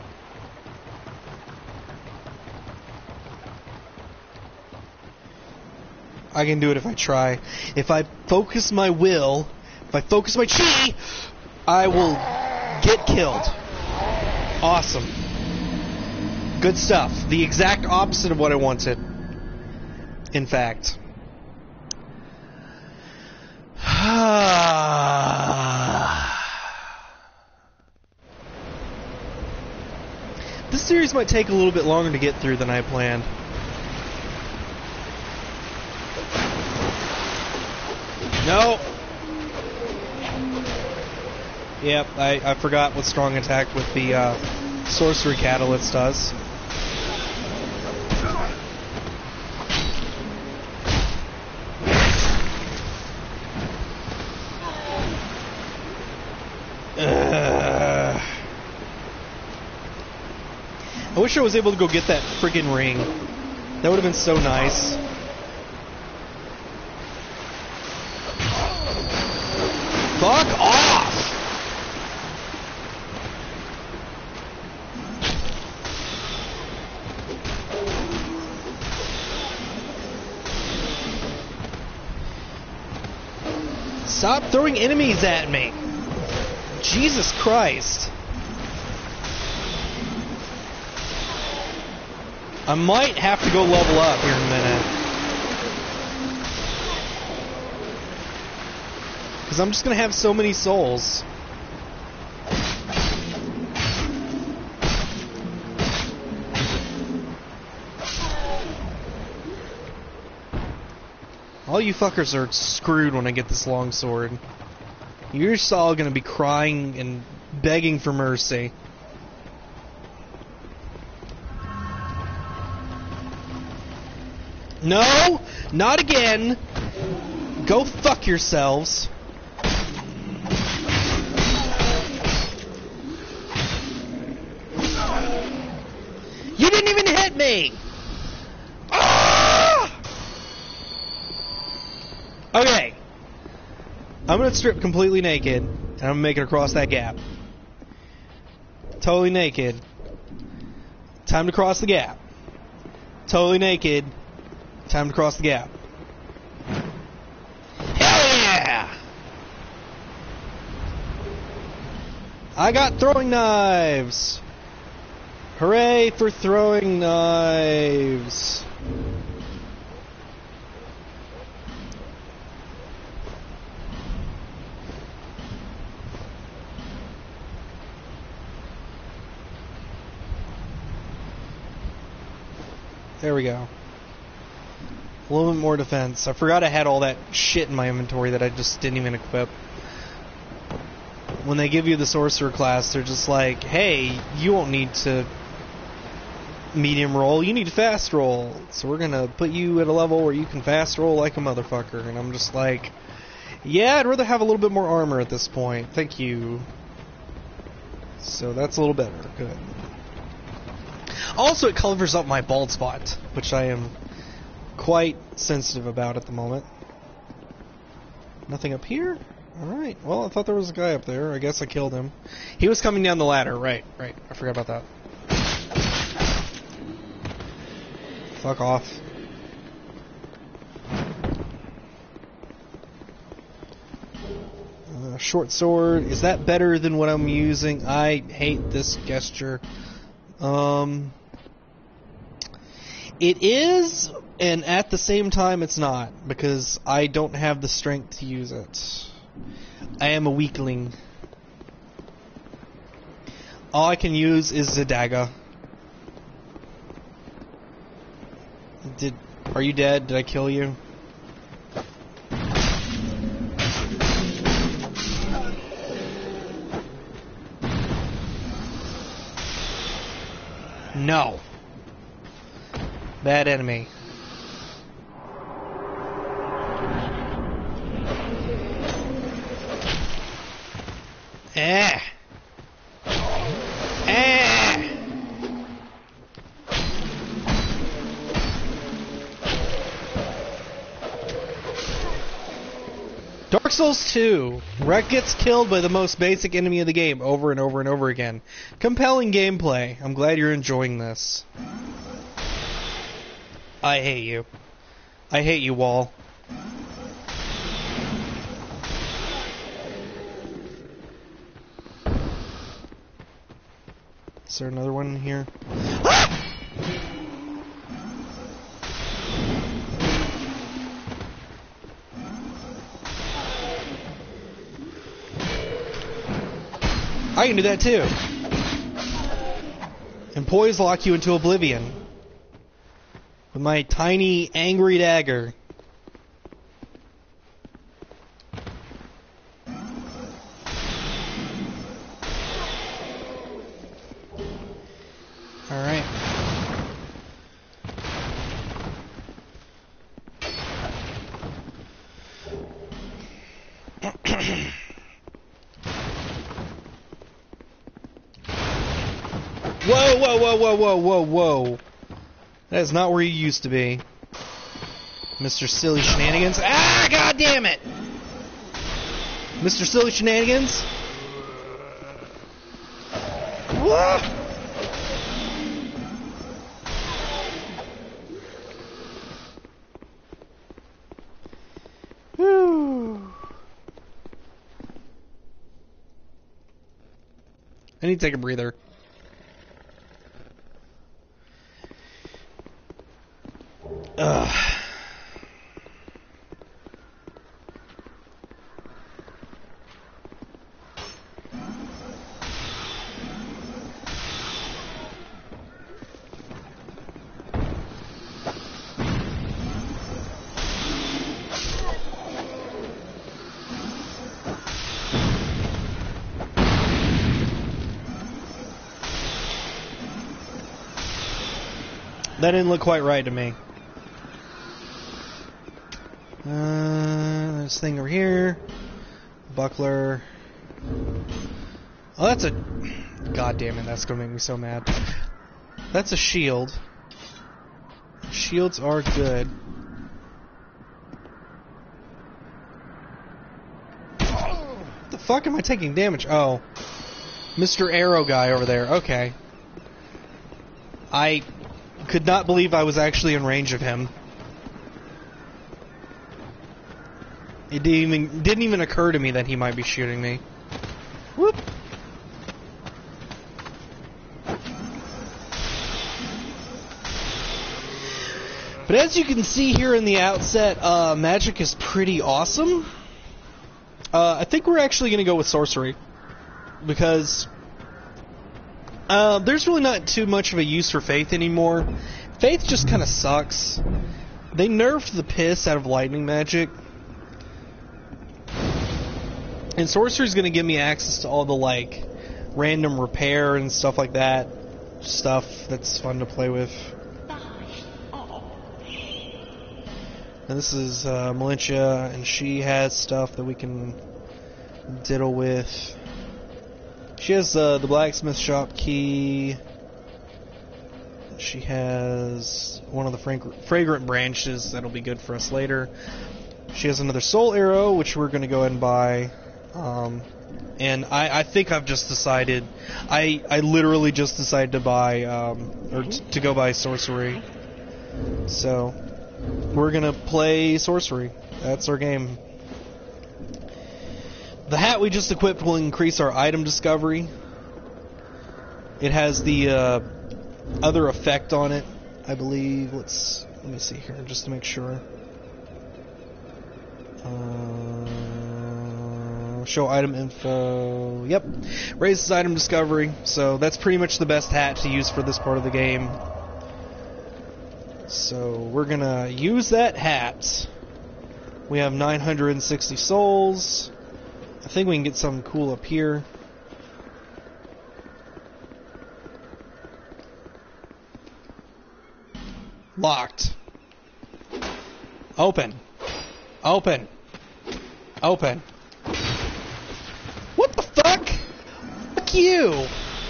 I can do it if I try. If I focus my will, if I focus my chi, I will get killed. Awesome. Good stuff. The exact opposite of what I wanted. In fact. This series might take a little bit longer to get through than I planned. No! Yep, I forgot what strong attack with the sorcery catalyst does. I wish I was able to go get that friggin' ring. That would have been so nice. Fuck off! Stop throwing enemies at me! Jesus Christ. I might have to go level up here in a minute. Because I'm just going to have so many souls. All you fuckers are screwed when I get this long sword. You're just all going to be crying and begging for mercy. No! Not again! Go fuck yourselves. You didn't even hit me! Ah! Okay. I'm gonna strip completely naked, and I'm gonna make it across that gap. Totally naked. Time to cross the gap. Totally naked. Time to cross the gap. Hell yeah! I got throwing knives! Hooray for throwing knives! There we go. A little bit more defense. I forgot I had all that shit in my inventory that I just didn't even equip. When they give you the sorcerer class, they're just like, hey, you won't need to medium roll, you need to fast roll. So we're gonna put you at a level where you can fast roll like a motherfucker. And I'm just like, yeah, I'd rather have a little bit more armor at this point. Thank you. So that's a little better. Good. Also, it covers up my bald spot, which I am quite sensitive about at the moment. Nothing up here? Alright, well, I thought there was a guy up there. I guess I killed him. He was coming down the ladder. Right. I forgot about that. Fuck off. Short sword. Is that better than what I'm using? I hate this gesture. It is, and at the same time it's not, because I don't have the strength to use it. I am a weakling. All I can use is the dagger. Are you dead? Did I kill you? No. Bad enemy. Eh. Eh. Dark Souls 2. Wreck gets killed by the most basic enemy of the game over and over and over again. Compelling gameplay. I'm glad you're enjoying this. I hate you. I hate you, Wall. Is there another one in here? Ah! I can do that too. And poise lock you into oblivion. With my tiny, angry dagger. Alright. Whoa, whoa, whoa, whoa, whoa, whoa, whoa. That is not where you used to be. Mr. Silly Shenanigans. Ah, god damn it! Mr. Silly Shenanigans? Whoa! Whew. I need to take a breather. Ugh. That didn't look quite right to me. This thing over here. Buckler. Oh, that's a... God damn it, that's gonna make me so mad. That's a shield. Shields are good. The fuck am I taking damage? Oh. Mr. Arrow guy over there. Okay. I could not believe I was actually in range of him. It didn't even occur to me that he might be shooting me. Whoop. But as you can see here in the outset, magic is pretty awesome. I think we're actually going to go with sorcery. Because there's really not too much of a use for faith anymore. Faith just kind of sucks. They nerfed the piss out of lightning magic. And sorcery is going to give me access to all the, like, random repair and stuff like that. Stuff that's fun to play with. And this is Melintia, and she has stuff that we can diddle with. She has the blacksmith shop key. She has one of the fragrant branches that'll be good for us later. She has another soul arrow, which we're going to go ahead and buy. And I think I've just decided, I literally just decided to buy, or to go buy sorcery. So, we're gonna play sorcery. That's our game. The hat we just equipped will increase our item discovery. It has the, other effect on it, I believe. Let me see here, just to make sure. Show item info. Yep. Raises item discovery. So that's pretty much the best hat to use for this part of the game. So we're gonna use that hat. We have 960 souls. I think we can get something cool up here. Locked. Open. Open. Open. What the fuck? Fuck you!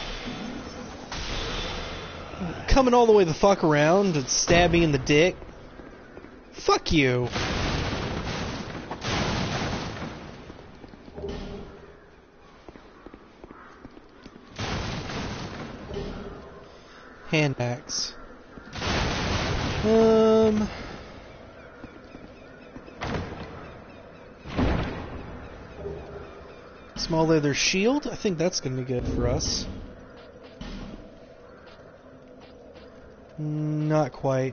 Coming all the way the fuck around and stab me in the dick. Fuck you. Hand axe. Small leather shield. I think that's gonna be good for us. Not quite.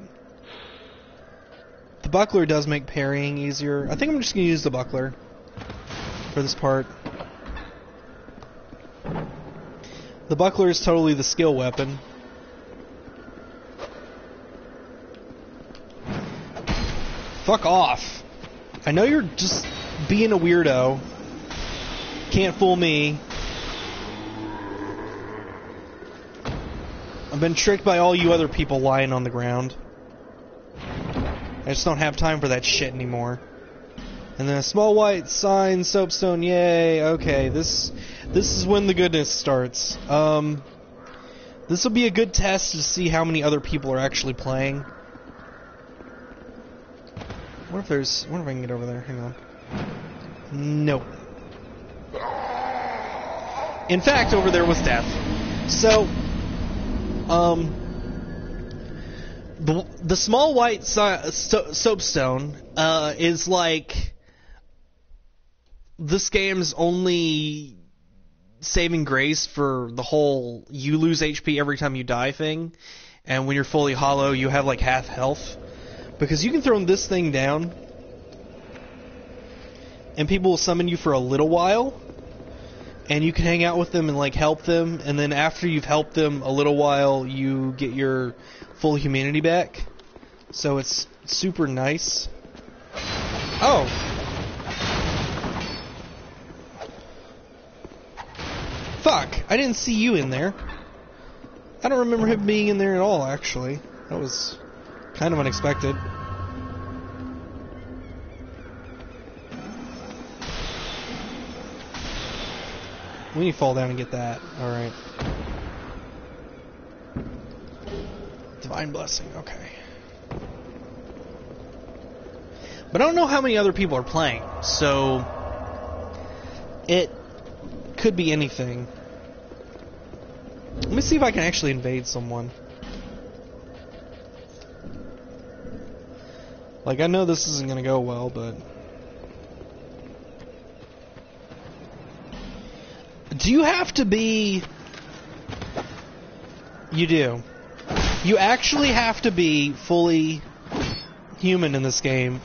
The buckler does make parrying easier. I think I'm just gonna use the buckler for this part. The buckler is totally the skill weapon. Fuck off. I know you're just being a weirdo. Can't fool me. I've been tricked by all you other people lying on the ground. I just don't have time for that shit anymore. And then a small white sign, soapstone, yay. Okay, this is when the goodness starts. This will be a good test to see how many other people are actually playing. What if I can get over there? Hang on. Nope. In fact, over there was death. So, the small white soapstone is like this game's only saving grace for the whole you lose HP every time you die thing, and when you're fully hollow you have like half health, because you can throw this thing down and people will summon you for a little while, and you can hang out with them and like help them, and then after you've helped them a little while you get your full humanity back. So it's super nice. Oh. Fuck, I didn't see you in there. I don't remember him being in there at all, actually. That was kind of unexpected. We need to fall down and get that. Alright. Divine Blessing, okay. But I don't know how many other people are playing, so it could be anything. Let me see if I can actually invade someone. Like, I know this isn't gonna go well, but... Do you have to be... You do. You actually have to be fully human in this game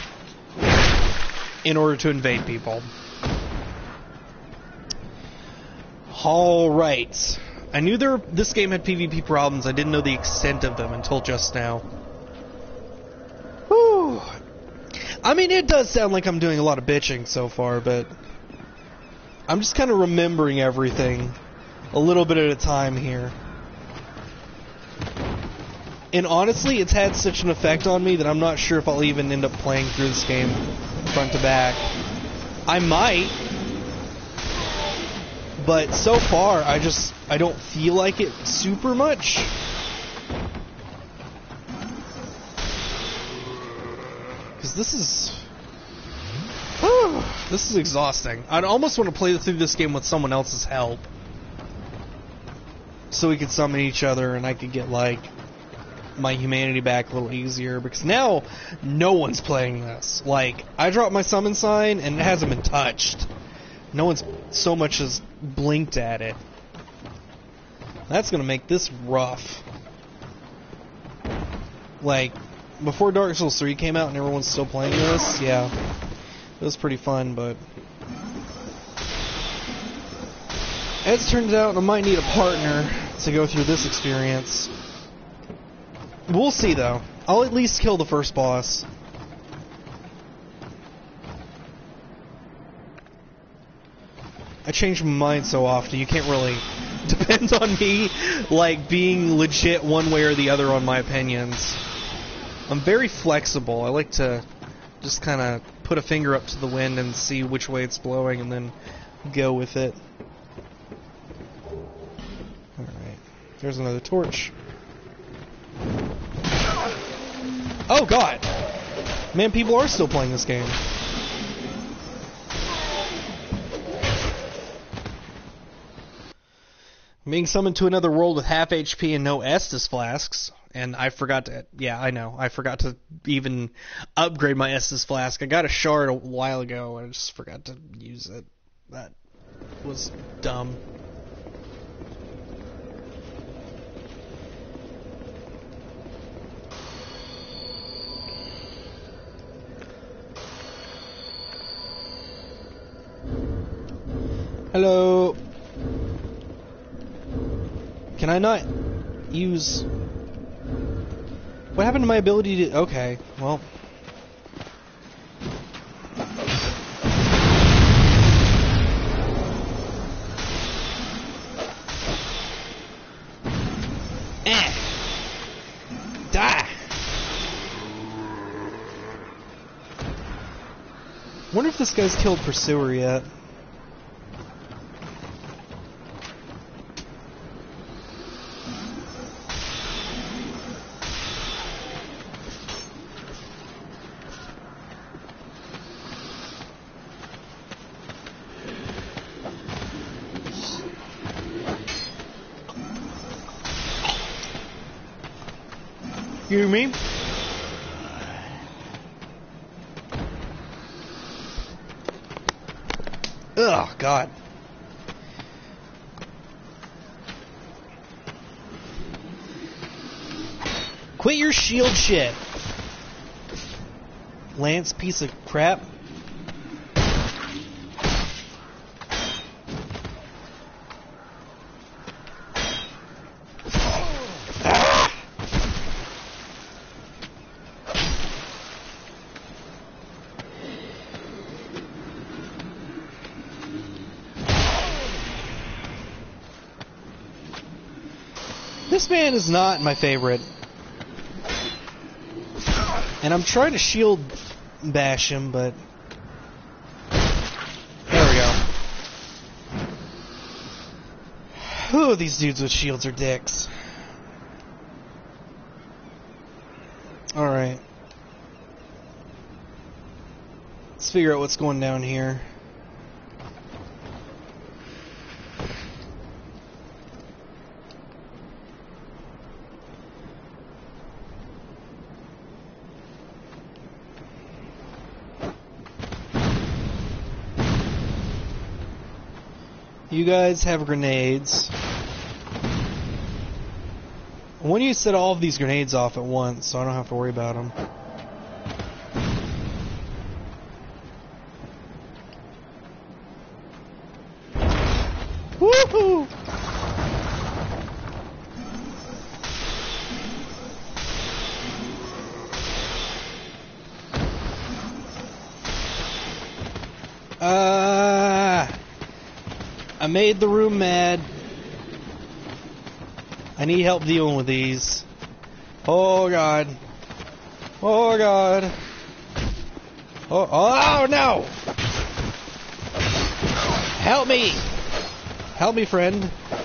in order to invade people. Alright. I knew this game had PvP problems. I didn't know the extent of them until just now. Whew. I mean, it does sound like I'm doing a lot of bitching so far, but I'm just kind of remembering everything a little bit at a time here. And honestly, it's had such an effect on me that I'm not sure if I'll even end up playing through this game front to back. I might, but so far I don't feel like it super much. Because this is exhausting. I'd almost want to play through this game with someone else's help, so we could summon each other and I could get like my humanity back a little easier, because now no one's playing this. Like, I dropped my summon sign and it hasn't been touched. No one's so much as blinked at it. That's gonna make this rough. Like, before Dark Souls 3 came out and everyone's still playing this, yeah, it was pretty fun, but as it turns out, I might need a partner to go through this experience. We'll see, though. I'll at least kill the first boss. I change my mind so often, you can't really depend on me, like, being legit one way or the other on my opinions. I'm very flexible. I like to just kind of put a finger up to the wind and see which way it's blowing and then go with it. There's another torch. Oh god! Man, people are still playing this game. Being summoned to another world with half HP and no Estus flasks. And I forgot to... Yeah, I know. I forgot to even upgrade my Estus flask. I got a shard a while ago and I just forgot to use it. That was dumb. Hello. Can I not use... What happened to my ability to... Okay, well... Die! Wonder if this guy's killed Pursuer yet. You me? Oh God. Quit your shield shit. Lance, piece of crap. This man is not my favorite. And I'm trying to shield bash him, but... There we go. Whew, these dudes with shields are dicks. Alright. Let's figure out what's going down here. You guys have grenades. When you set all of these grenades off at once, so I don't have to worry about them. Woohoo! I made the room mad. I need help dealing with these. Oh God. Oh God. Oh no! Help me! Help me, friend.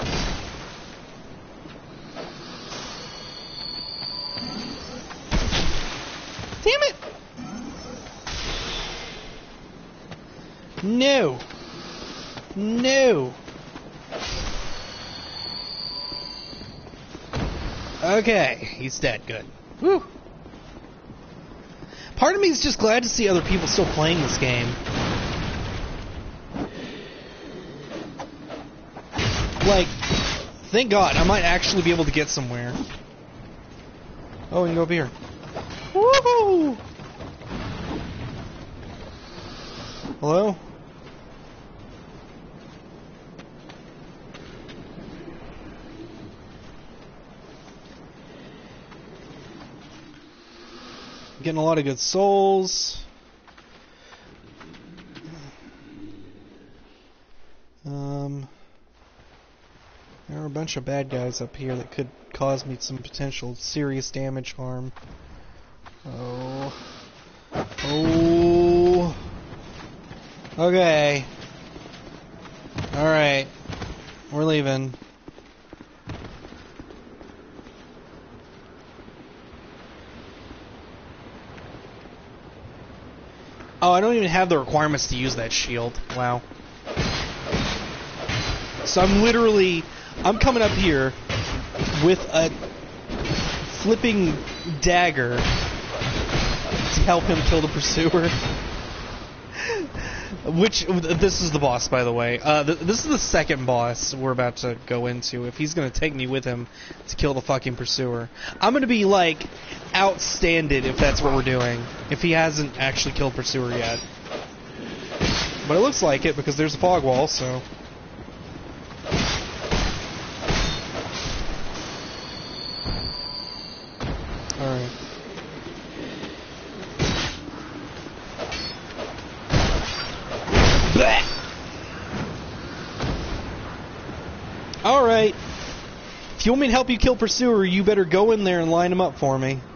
Damn it! No! No! Okay, he's dead. Good. Woo! Part of me is just glad to see other people still playing this game. Like, thank God, I might actually be able to get somewhere. Oh, we can go up here. Woohoo! Hello? Getting a lot of good souls. There are a bunch of bad guys up here that could cause me some potential serious damage harm. Oh. Oh. Okay. Alright. We're leaving. Oh, I don't even have the requirements to use that shield. Wow. So I'm coming up here with a flipping dagger to help him kill the pursuer. This is the boss, by the way. This is the second boss we're about to go into. If he's going to take me with him to kill the fucking pursuer, I'm going to be, like, outstanded if that's what we're doing. If he hasn't actually killed pursuer yet. But it looks like it, because there's a fog wall, so... Alright. Alright. If you want me to help you kill pursuer, you better go in there and line him up for me.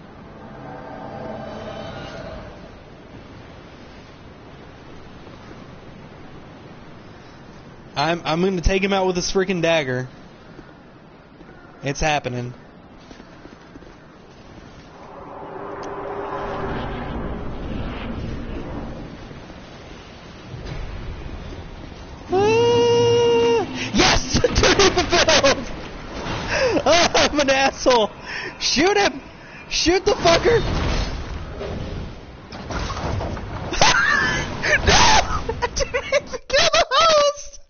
I'm gonna take him out with this freaking dagger. It's happening. Yes! Duty fulfilled! Oh, I'm an asshole! Shoot him! Shoot the fucker! No! I didn't even kill the host!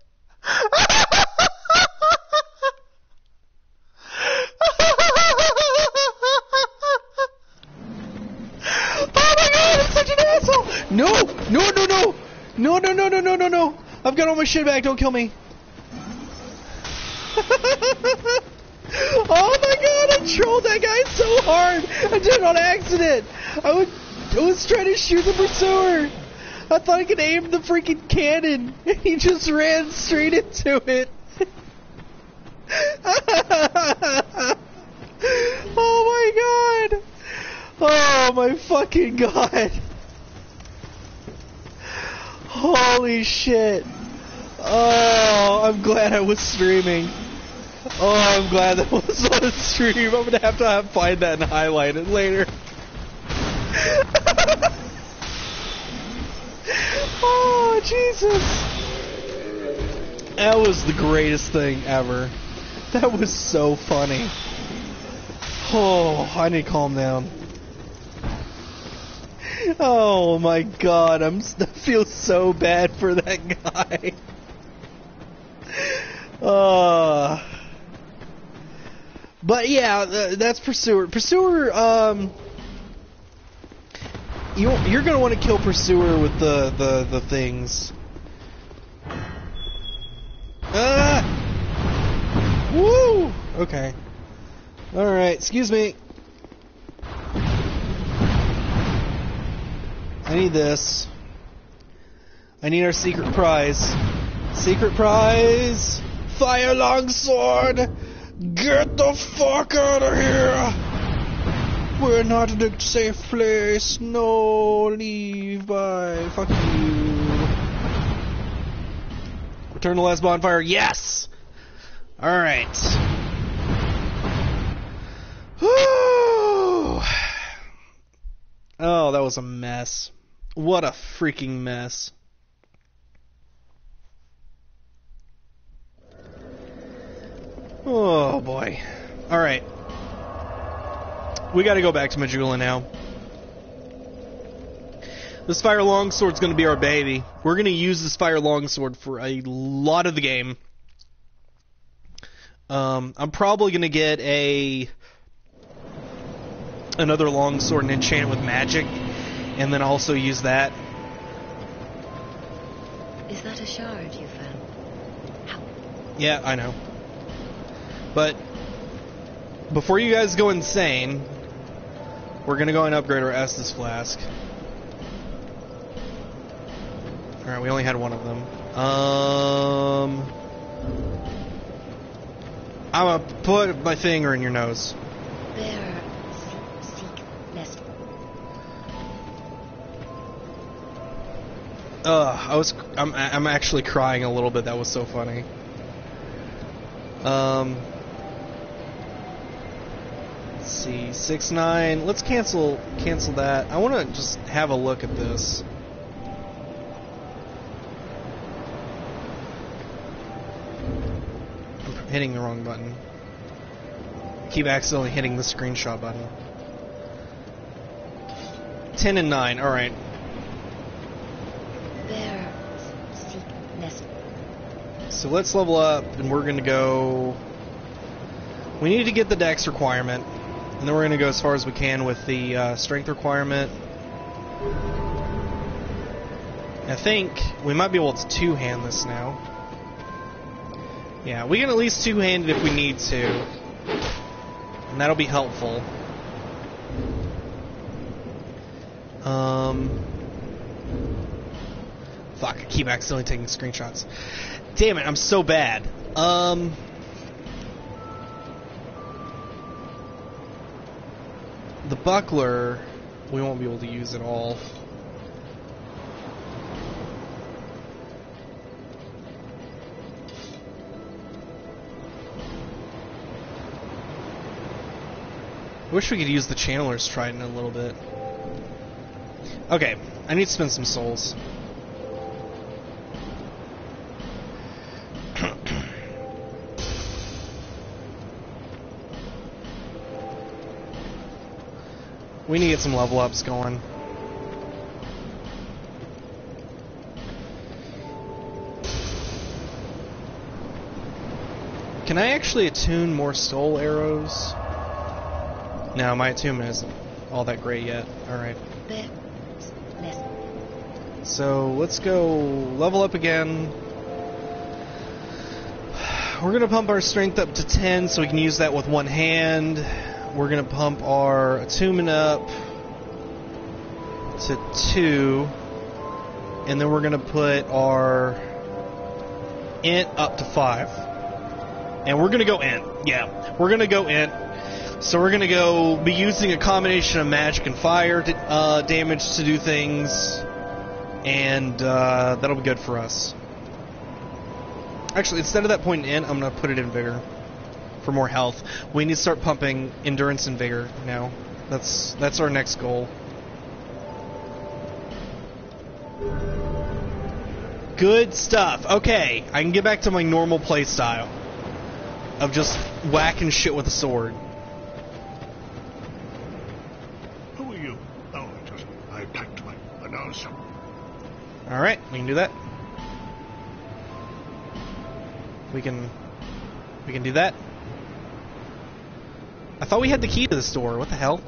Oh my god, I'm such an asshole! No! No, no, no! No, no, no, no, no, no, no! I've got all my shit back, don't kill me! Oh my god, I trolled that guy so hard! I did it on accident! I was trying to shoot the pursuer! I thought I could aim the freaking cannon, and he just ran straight into it! Oh my god! Oh my fucking god! Holy shit! Oh, I'm glad I was streaming. Oh, I'm glad that was on stream. I'm gonna have to find that and highlight it later. Oh, Jesus! That was the greatest thing ever. That was so funny. Oh, I need to calm down. Oh my god, I feel so bad for that guy. But yeah, that's Pursuer. Pursuer, you're gonna want to kill Pursuer with the things. Woo! Okay. Alright, excuse me. I need this. I need our secret prize. Secret prize! Fire longsword! Get the fuck out of here! We're not in a safe place. No, leave. Bye. Fuck you. Return to last bonfire. Yes! Alright. Oh, that was a mess. What a freaking mess. Oh boy. Alright. We gotta go back to Majula now. This fire longsword's gonna be our baby. We're gonna use this fire longsword for a lot of the game. I'm probably gonna get another longsword and enchant it with magic, and then also use that. Is that a shard you found? How? Yeah, I know. But before you guys go insane, we're gonna go and upgrade our Estus flask. Alright, we only had one of them. I'm gonna put my finger in your nose. There. Seek lest. I'm actually crying a little bit. That was so funny. Let's see, 6-9. Let's cancel that. I want to just have a look at this. hitting the wrong button. Keep accidentally hitting the screenshot button. 10 and 9, alright. There. Seek nest. So let's level up, and we're gonna go... We need to get the dex requirement, and then we're gonna go as far as we can with the strength requirement. I think we might be able to two-hand this now. Yeah, we can at least two-hand it if we need to. And that'll be helpful. Fuck, I keep accidentally taking screenshots. Damn it, I'm so bad. The buckler, we won't be able to use at all. I wish we could use the Channeler's Trident a little bit. Okay, I need to spend some souls. We need to get some level ups going. Can I actually attune more soul arrows? No, my attunement isn't all that great yet. Alright. So, let's go level up again. We're going to pump our strength up to 10 so we can use that with one hand. We're going to pump our attunement up to 2. And then we're going to put our int up to 5. And we're going to go int. Yeah, we're going to go int. So we're going to be using a combination of magic and fire damage to do things. And that'll be good for us. Actually, instead of that point in, I'm going to put it in vigor for more health. We need to start pumping endurance and vigor now. That's our next goal. Good stuff. Okay, I can get back to my normal play style of just whacking shit with a sword. Who are you? Oh, I packed my announcement. Alright, we can do that. We can do that. I thought we had the key to this door. What the hell?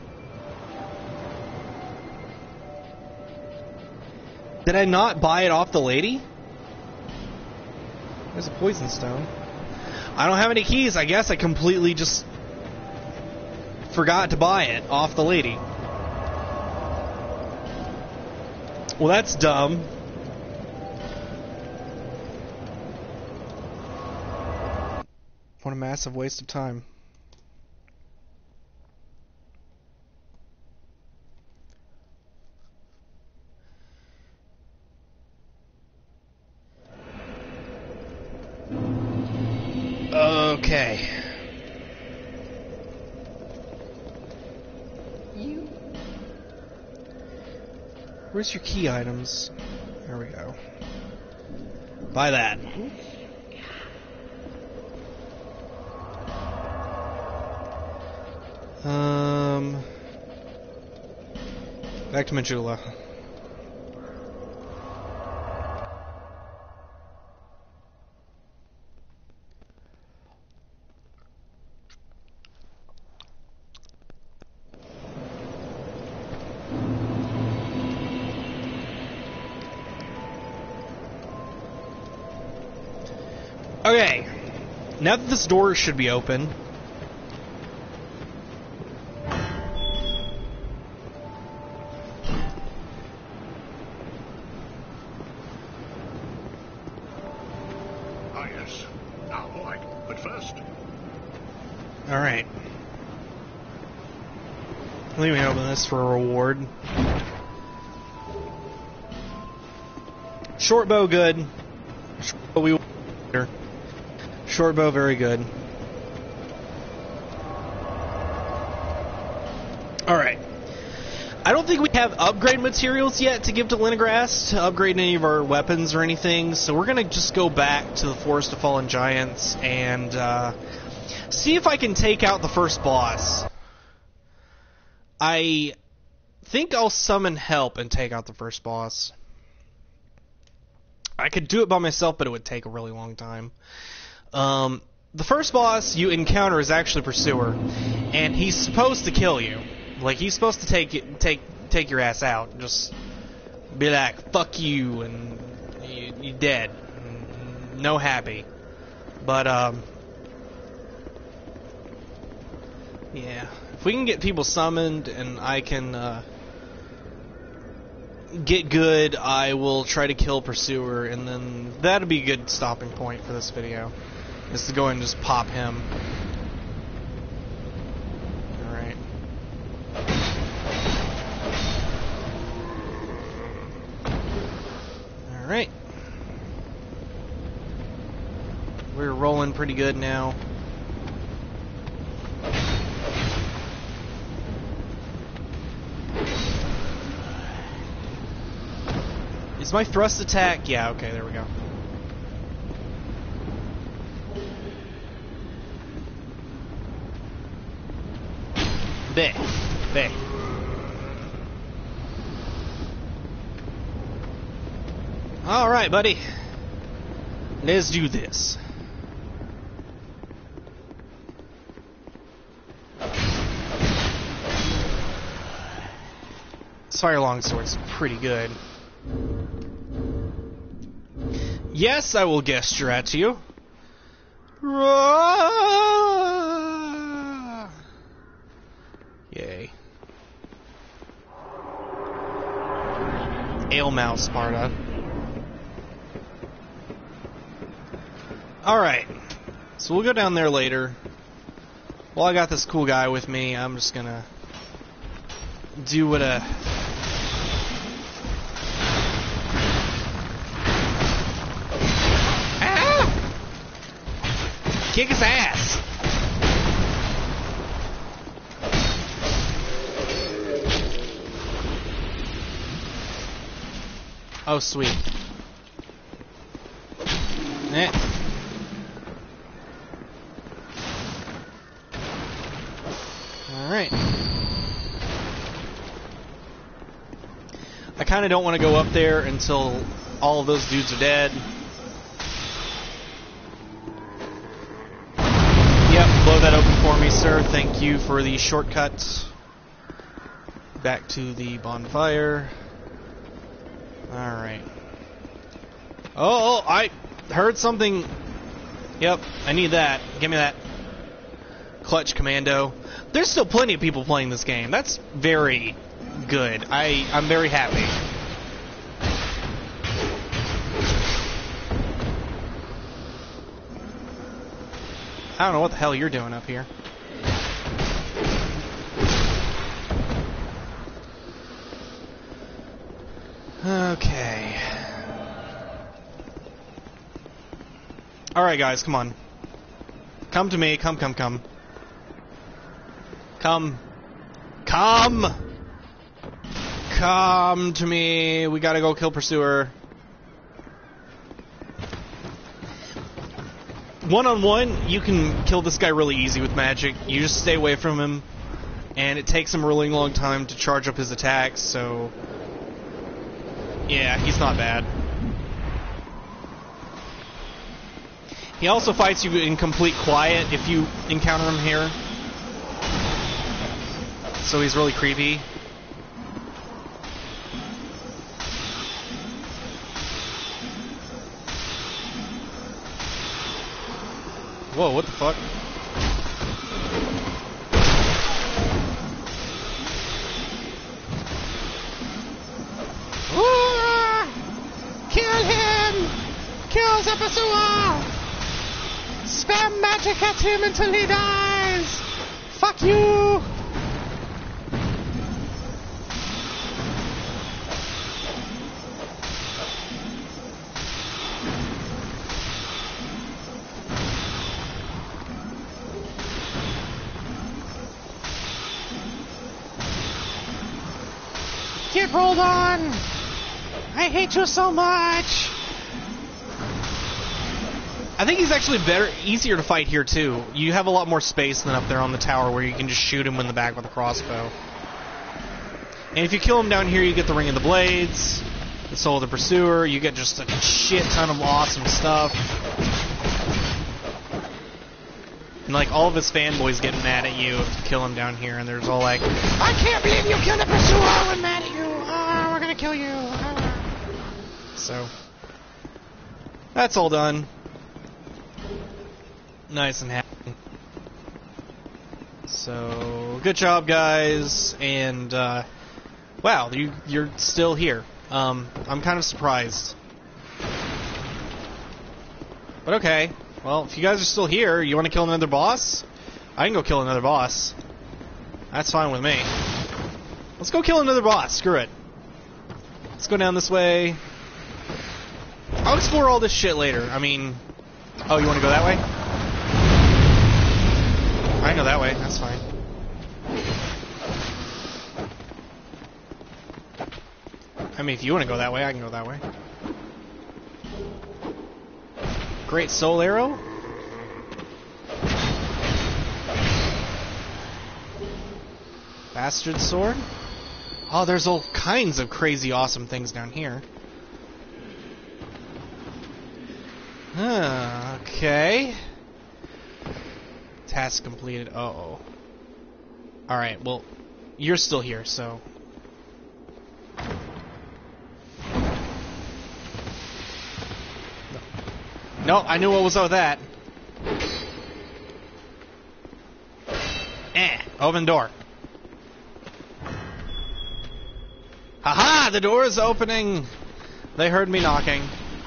Did I not buy it off the lady? There's a poison stone. I don't have any keys. I guess I completely just forgot to buy it off the lady. Well, that's dumb. What a massive waste of time. Okay. Where's your key items? There we go. Buy that. Back to Majula. Okay, now that this door should be open. Ah, yes. Now, all right. But first... Alright. Let me open this for a reward. Short bow, good. Short bow, we will later. Short bow, very good. Alright. I don't think we have upgrade materials yet to give to Lenigrast to upgrade any of our weapons or anything, so we're gonna just go back to the Forest of Fallen Giants and see if I can take out the first boss. I think I'll summon help and take out the first boss. I could do it by myself, but it would take a really long time. The first boss you encounter is actually Pursuer, and he's supposed to kill you. Like, he's supposed to take your ass out. Just be like, fuck you, and you're dead. No happy. But, yeah. If we can get people summoned and I can, get good, I will try to kill Pursuer, and then that'll be a good stopping point for this video. Is to go and just pop him. Alright. Alright. We're rolling pretty good now. Is my thrust attack? Yeah, okay, there we go. There. Alright, buddy. Let's do this. This fire longsword's pretty good. Yes, I will gesture at you. Yay. Ailmouth Sparta. Alright. So we'll go down there later. Well, I got this cool guy with me. I'm just gonna do what a... Ah! Kick his ass! Oh, sweet. Eh. Alright. I kind of don't want to go up there until all of those dudes are dead. Yep, blow that open for me, sir. Thank you for the shortcut. Back to the bonfire. Alright. Oh, I heard something. Yep, I need that. Give me that. Clutch Commando. There's still plenty of people playing this game. That's very good. I'm very happy. I don't know what the hell you're doing up here. Okay. Alright, guys, come on. Come to me. Come. Come. Come to me. We gotta go kill Pursuer. One-on-one, you can kill this guy really easy with magic. You just stay away from him, and it takes him a really long time to charge up his attacks, so... yeah, he's not bad. He also fights you in complete quiet if you encounter him here. So he's really creepy. Whoa, what the fuck? Kill him! Kill the pursuer! Spam magic at him until he dies! Fuck you! Get rolled on! I hate you so much! I think he's actually easier to fight here too. You have a lot more space than up there on the tower where you can just shoot him in the back with a crossbow. And if you kill him down here, you get the Ring of the Blades, the Soul of the Pursuer, you get just a shit ton of awesome stuff. And like all of his fanboys get mad at you if you kill him down here, and there's all like, I can't believe you killed the Pursuer, we're mad at you, we're gonna kill you. So, that's all done. Nice and happy. So, good job, guys, and wow, you're still here. I'm kind of surprised. But okay, well, if you guys are still here, you want to kill another boss? I can go kill another boss. That's fine with me. Let's go kill another boss, screw it. Let's go down this way. I'll explore all this shit later. I mean, oh, you want to go that way? I can go that way, that's fine. I mean, if you want to go that way, I can go that way. Great soul arrow. Bastard sword. Oh, there's all kinds of crazy awesome things down here. Okay. Task completed. Uh-oh. Alright, well, you're still here, so... No, I knew what was up with that. Open door. Haha! The door is opening! They heard me knocking.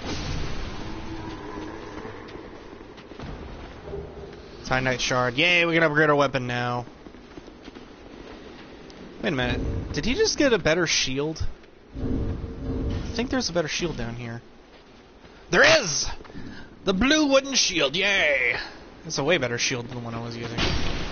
Titanite shard. Yay, we can upgrade our weapon now. Wait a minute. Did he just get a better shield? I think there's a better shield down here. There is! The blue wooden shield, yay! It's a way better shield than the one I was using.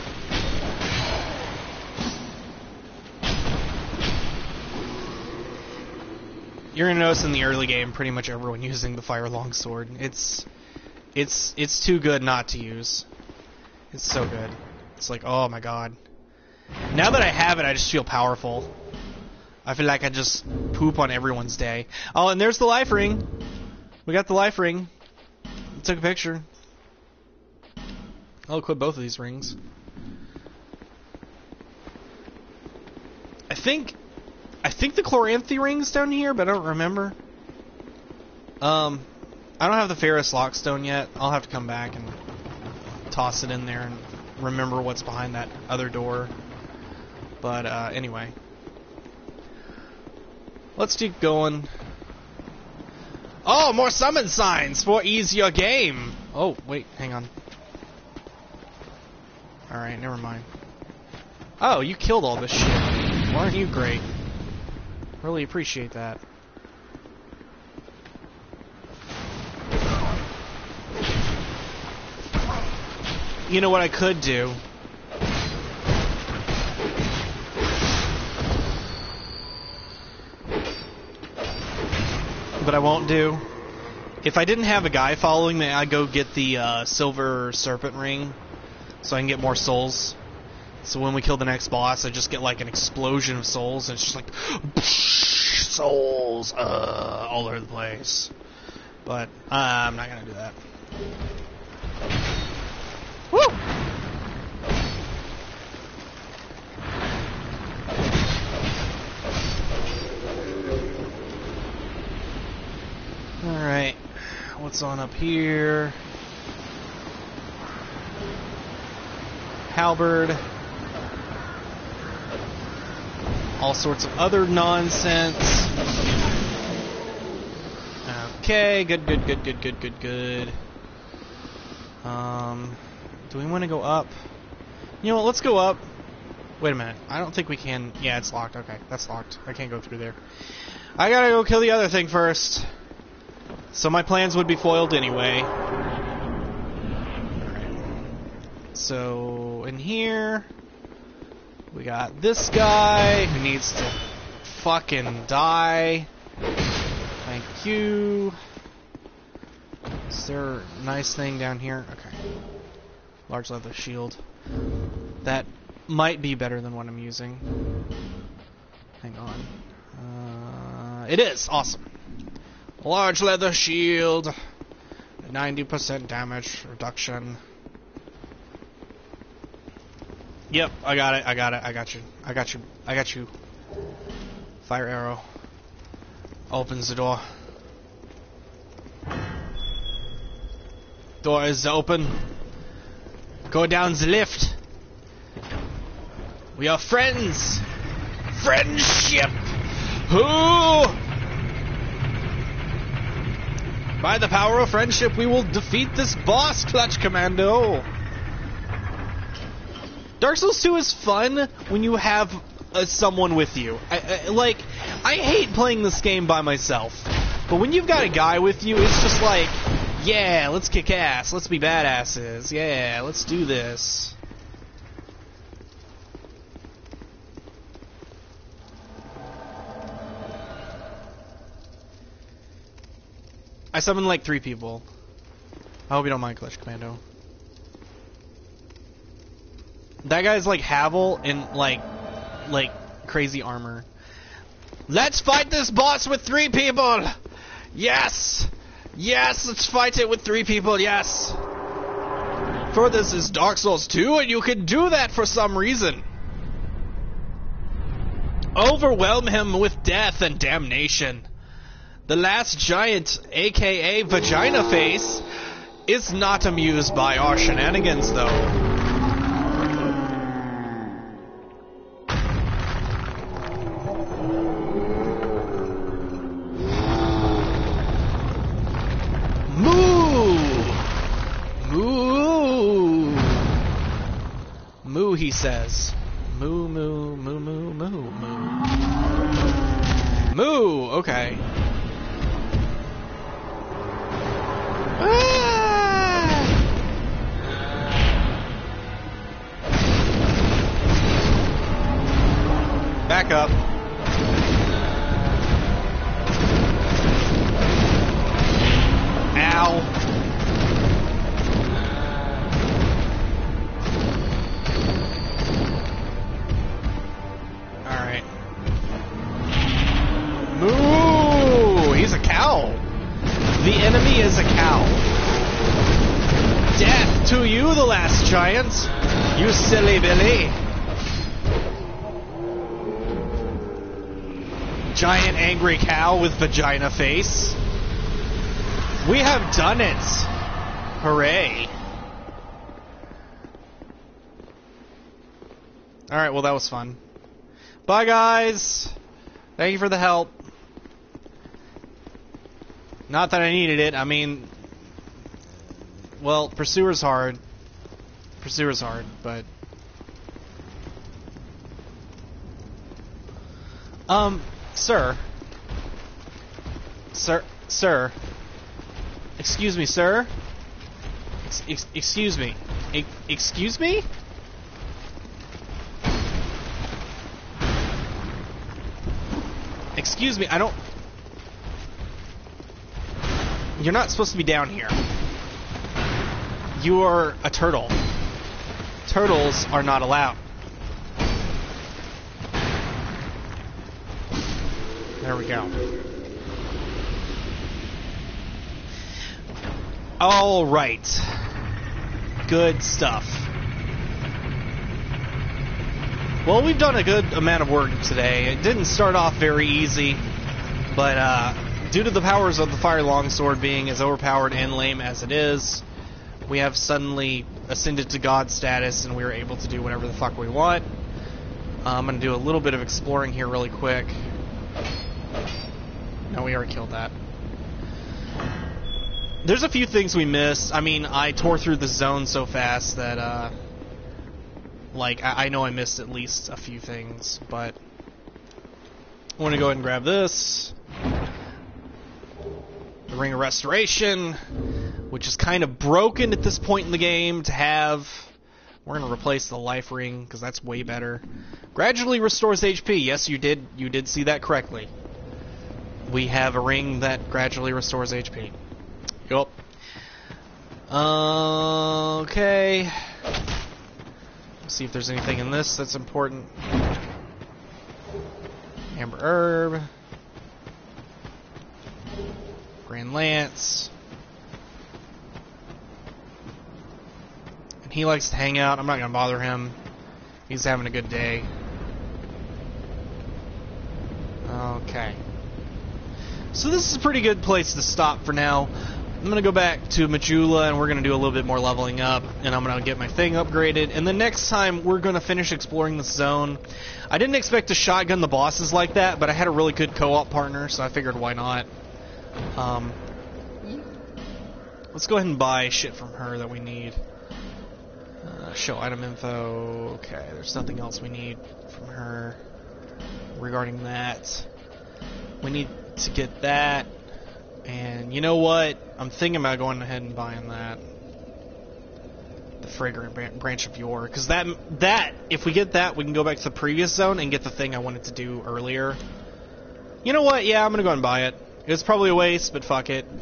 You're gonna notice in the early game, pretty much everyone using the fire longsword. It's too good not to use. It's so good. It's like, oh my god. Now that I have it, I just feel powerful. I feel like I just poop on everyone's day. Oh, and there's the life ring. We got the life ring. Took a picture. I'll equip both of these rings. I think the Chloranthy ring's down here, but I don't remember. I don't have the Ferrous Lockstone yet. I'll have to come back and toss it in there and remember what's behind that other door. But anyway, let's keep going. Oh, more summon signs for easier game. Oh, wait, hang on. Alright, never mind. Oh, you killed all this shit. Well, aren't you great? Really appreciate that. You know what I could do? But I won't do. If I didn't have a guy following me, I'd go get the silver serpent ring so I can get more souls. So when we kill the next boss, I just get like an explosion of souls, and it's just like souls all over the place. But I'm not gonna do that. Woo! Alright, what's on up here? Halberd. All sorts of other nonsense. Okay, good. Do we want to go up? You know what, let's go up. Wait a minute, I don't think we can. Yeah, it's locked. Okay, that's locked. I can't go through there. I gotta go kill the other thing first. So my plans would be foiled anyway. Alright. So, in here, we got this guy who needs to fucking die. Thank you. Is there a nice thing down here? Okay. Large leather shield. That might be better than what I'm using. Hang on. It is! Awesome. Large leather shield. 90% damage reduction. Yep, I got it. I got you. Fire arrow. Opens the door. Door is open. Go down the lift. We are friends. Friendship. Who? By the power of friendship, we will defeat this boss, Clutch Commando. Dark Souls 2 is fun when you have someone with you. I hate playing this game by myself. But when you've got a guy with you, it's just like, yeah, let's kick ass. Let's be badasses. Yeah, let's do this. I summoned like 3 people. I hope you don't mind, Clutch Commando. That guy's like Havel in like crazy armor. Let's fight this boss with 3 people! Yes! Yes, let's fight it with 3 people, yes! For this is Dark Souls 2, and you can do that for some reason. Overwhelm him with death and damnation. The last giant, aka Vagina Face, is not amused by our shenanigans, though. Moo, he says. Moo, moo, moo, moo, moo, moo. Moo, okay. Ah! Back up. Ow. Alright. Moo! He's a cow. The enemy is a cow. Death to you, the last giant. You silly Billy. Giant angry cow with vagina face. We have done it. Hooray. Alright, well that was fun. Bye guys. Thank you for the help. Not that I needed it, I mean... Well, Pursuer's hard. Pursuer's hard, but... Sir. Sir. Excuse me, sir? Excuse me. Excuse me? Excuse me, I don't... You're not supposed to be down here. You are a turtle. Turtles are not allowed. There we go. All right. Good stuff. Well, we've done a good amount of work today. It didn't start off very easy, but due to the powers of the Fire Longsword being as overpowered and lame as it is, we have suddenly ascended to God status, and we are able to do whatever the fuck we want. I'm going to do a little bit of exploring here really quick. No, we already killed that. There's a few things we missed. I mean, I tore through the zone so fast that, I know I missed at least a few things, but I want to go ahead and grab this. The Ring of Restoration, which is kind of broken at this point in the game to have, We're going to replace the life ring, because that's way better. Gradually restores HP. Yes, you did see that correctly. We have a ring that gradually restores HP. Yup. Okay. Let's see if there's anything in this that's important. Amber Herb. Grand Lance. And he likes to hang out. I'm not going to bother him. He's having a good day. Okay. So this is a pretty good place to stop for now. I'm going to go back to Majula, and we're going to do a little bit more leveling up, and I'm going to get my thing upgraded. And the next time, we're going to finish exploring this zone. I didn't expect to shotgun the bosses like that, but I had a really good co-op partner, so I figured why not. Let's go ahead and buy shit from her that we need. Show item info. Okay, there's nothing else we need from her regarding that. We need to get that. And you know what? I'm thinking about going ahead and buying that. The Fragrant Branch of Yore. Because that, if we get that, we can go back to the previous zone and get the thing I wanted to do earlier. You know what? Yeah, I'm going to go ahead and buy it. It's probably a waste, but fuck it.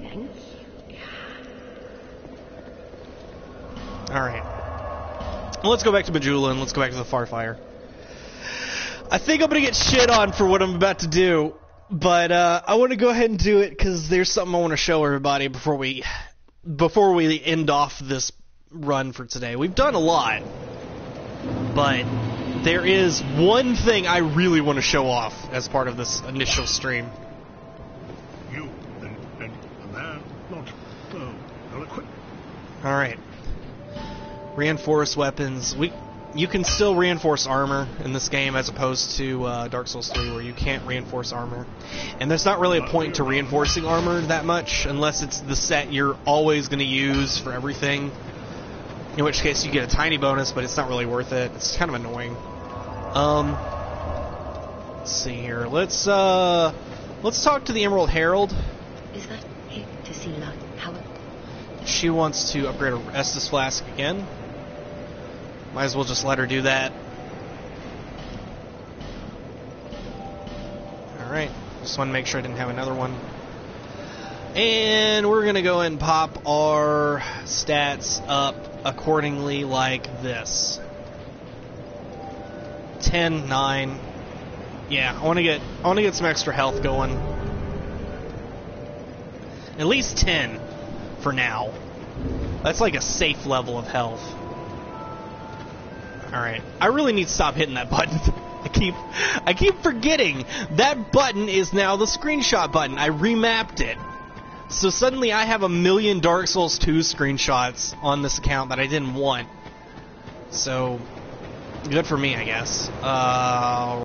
Alright. Well, let's go back to Majula and let's go back to the Farfire. I think I'm going to get shit on for what I'm about to do. But I want to go ahead and do it because there's something I want to show everybody before we end off this run for today. We've done a lot, but there is one thing I really want to show off as part of this initial stream. You and a man not well equipped. All right, reinforced weapons. You can still reinforce armor in this game as opposed to Dark Souls 3 where you can't reinforce armor. And there's not really a point to reinforcing armor that much unless it's the set you're always going to use for everything. In which case you get a tiny bonus, but it's not really worth it. It's kind of annoying. Let's see here. Let's talk to the Emerald Herald. Is that it to see Howard? She wants to upgrade her Estus Flask again. Might as well just let her do that. Alright, just want to make sure I didn't have another one. And we're going to go and pop our stats up accordingly like this. 10, 9. Yeah, I want to get some extra health going. At least 10 for now. That's like a safe level of health. Alright, I really need to stop hitting that button. I keep forgetting that button is now the screenshot button. I remapped it. So suddenly I have 1,000,000 Dark Souls 2 screenshots on this account that I didn't want. So, good for me, I guess.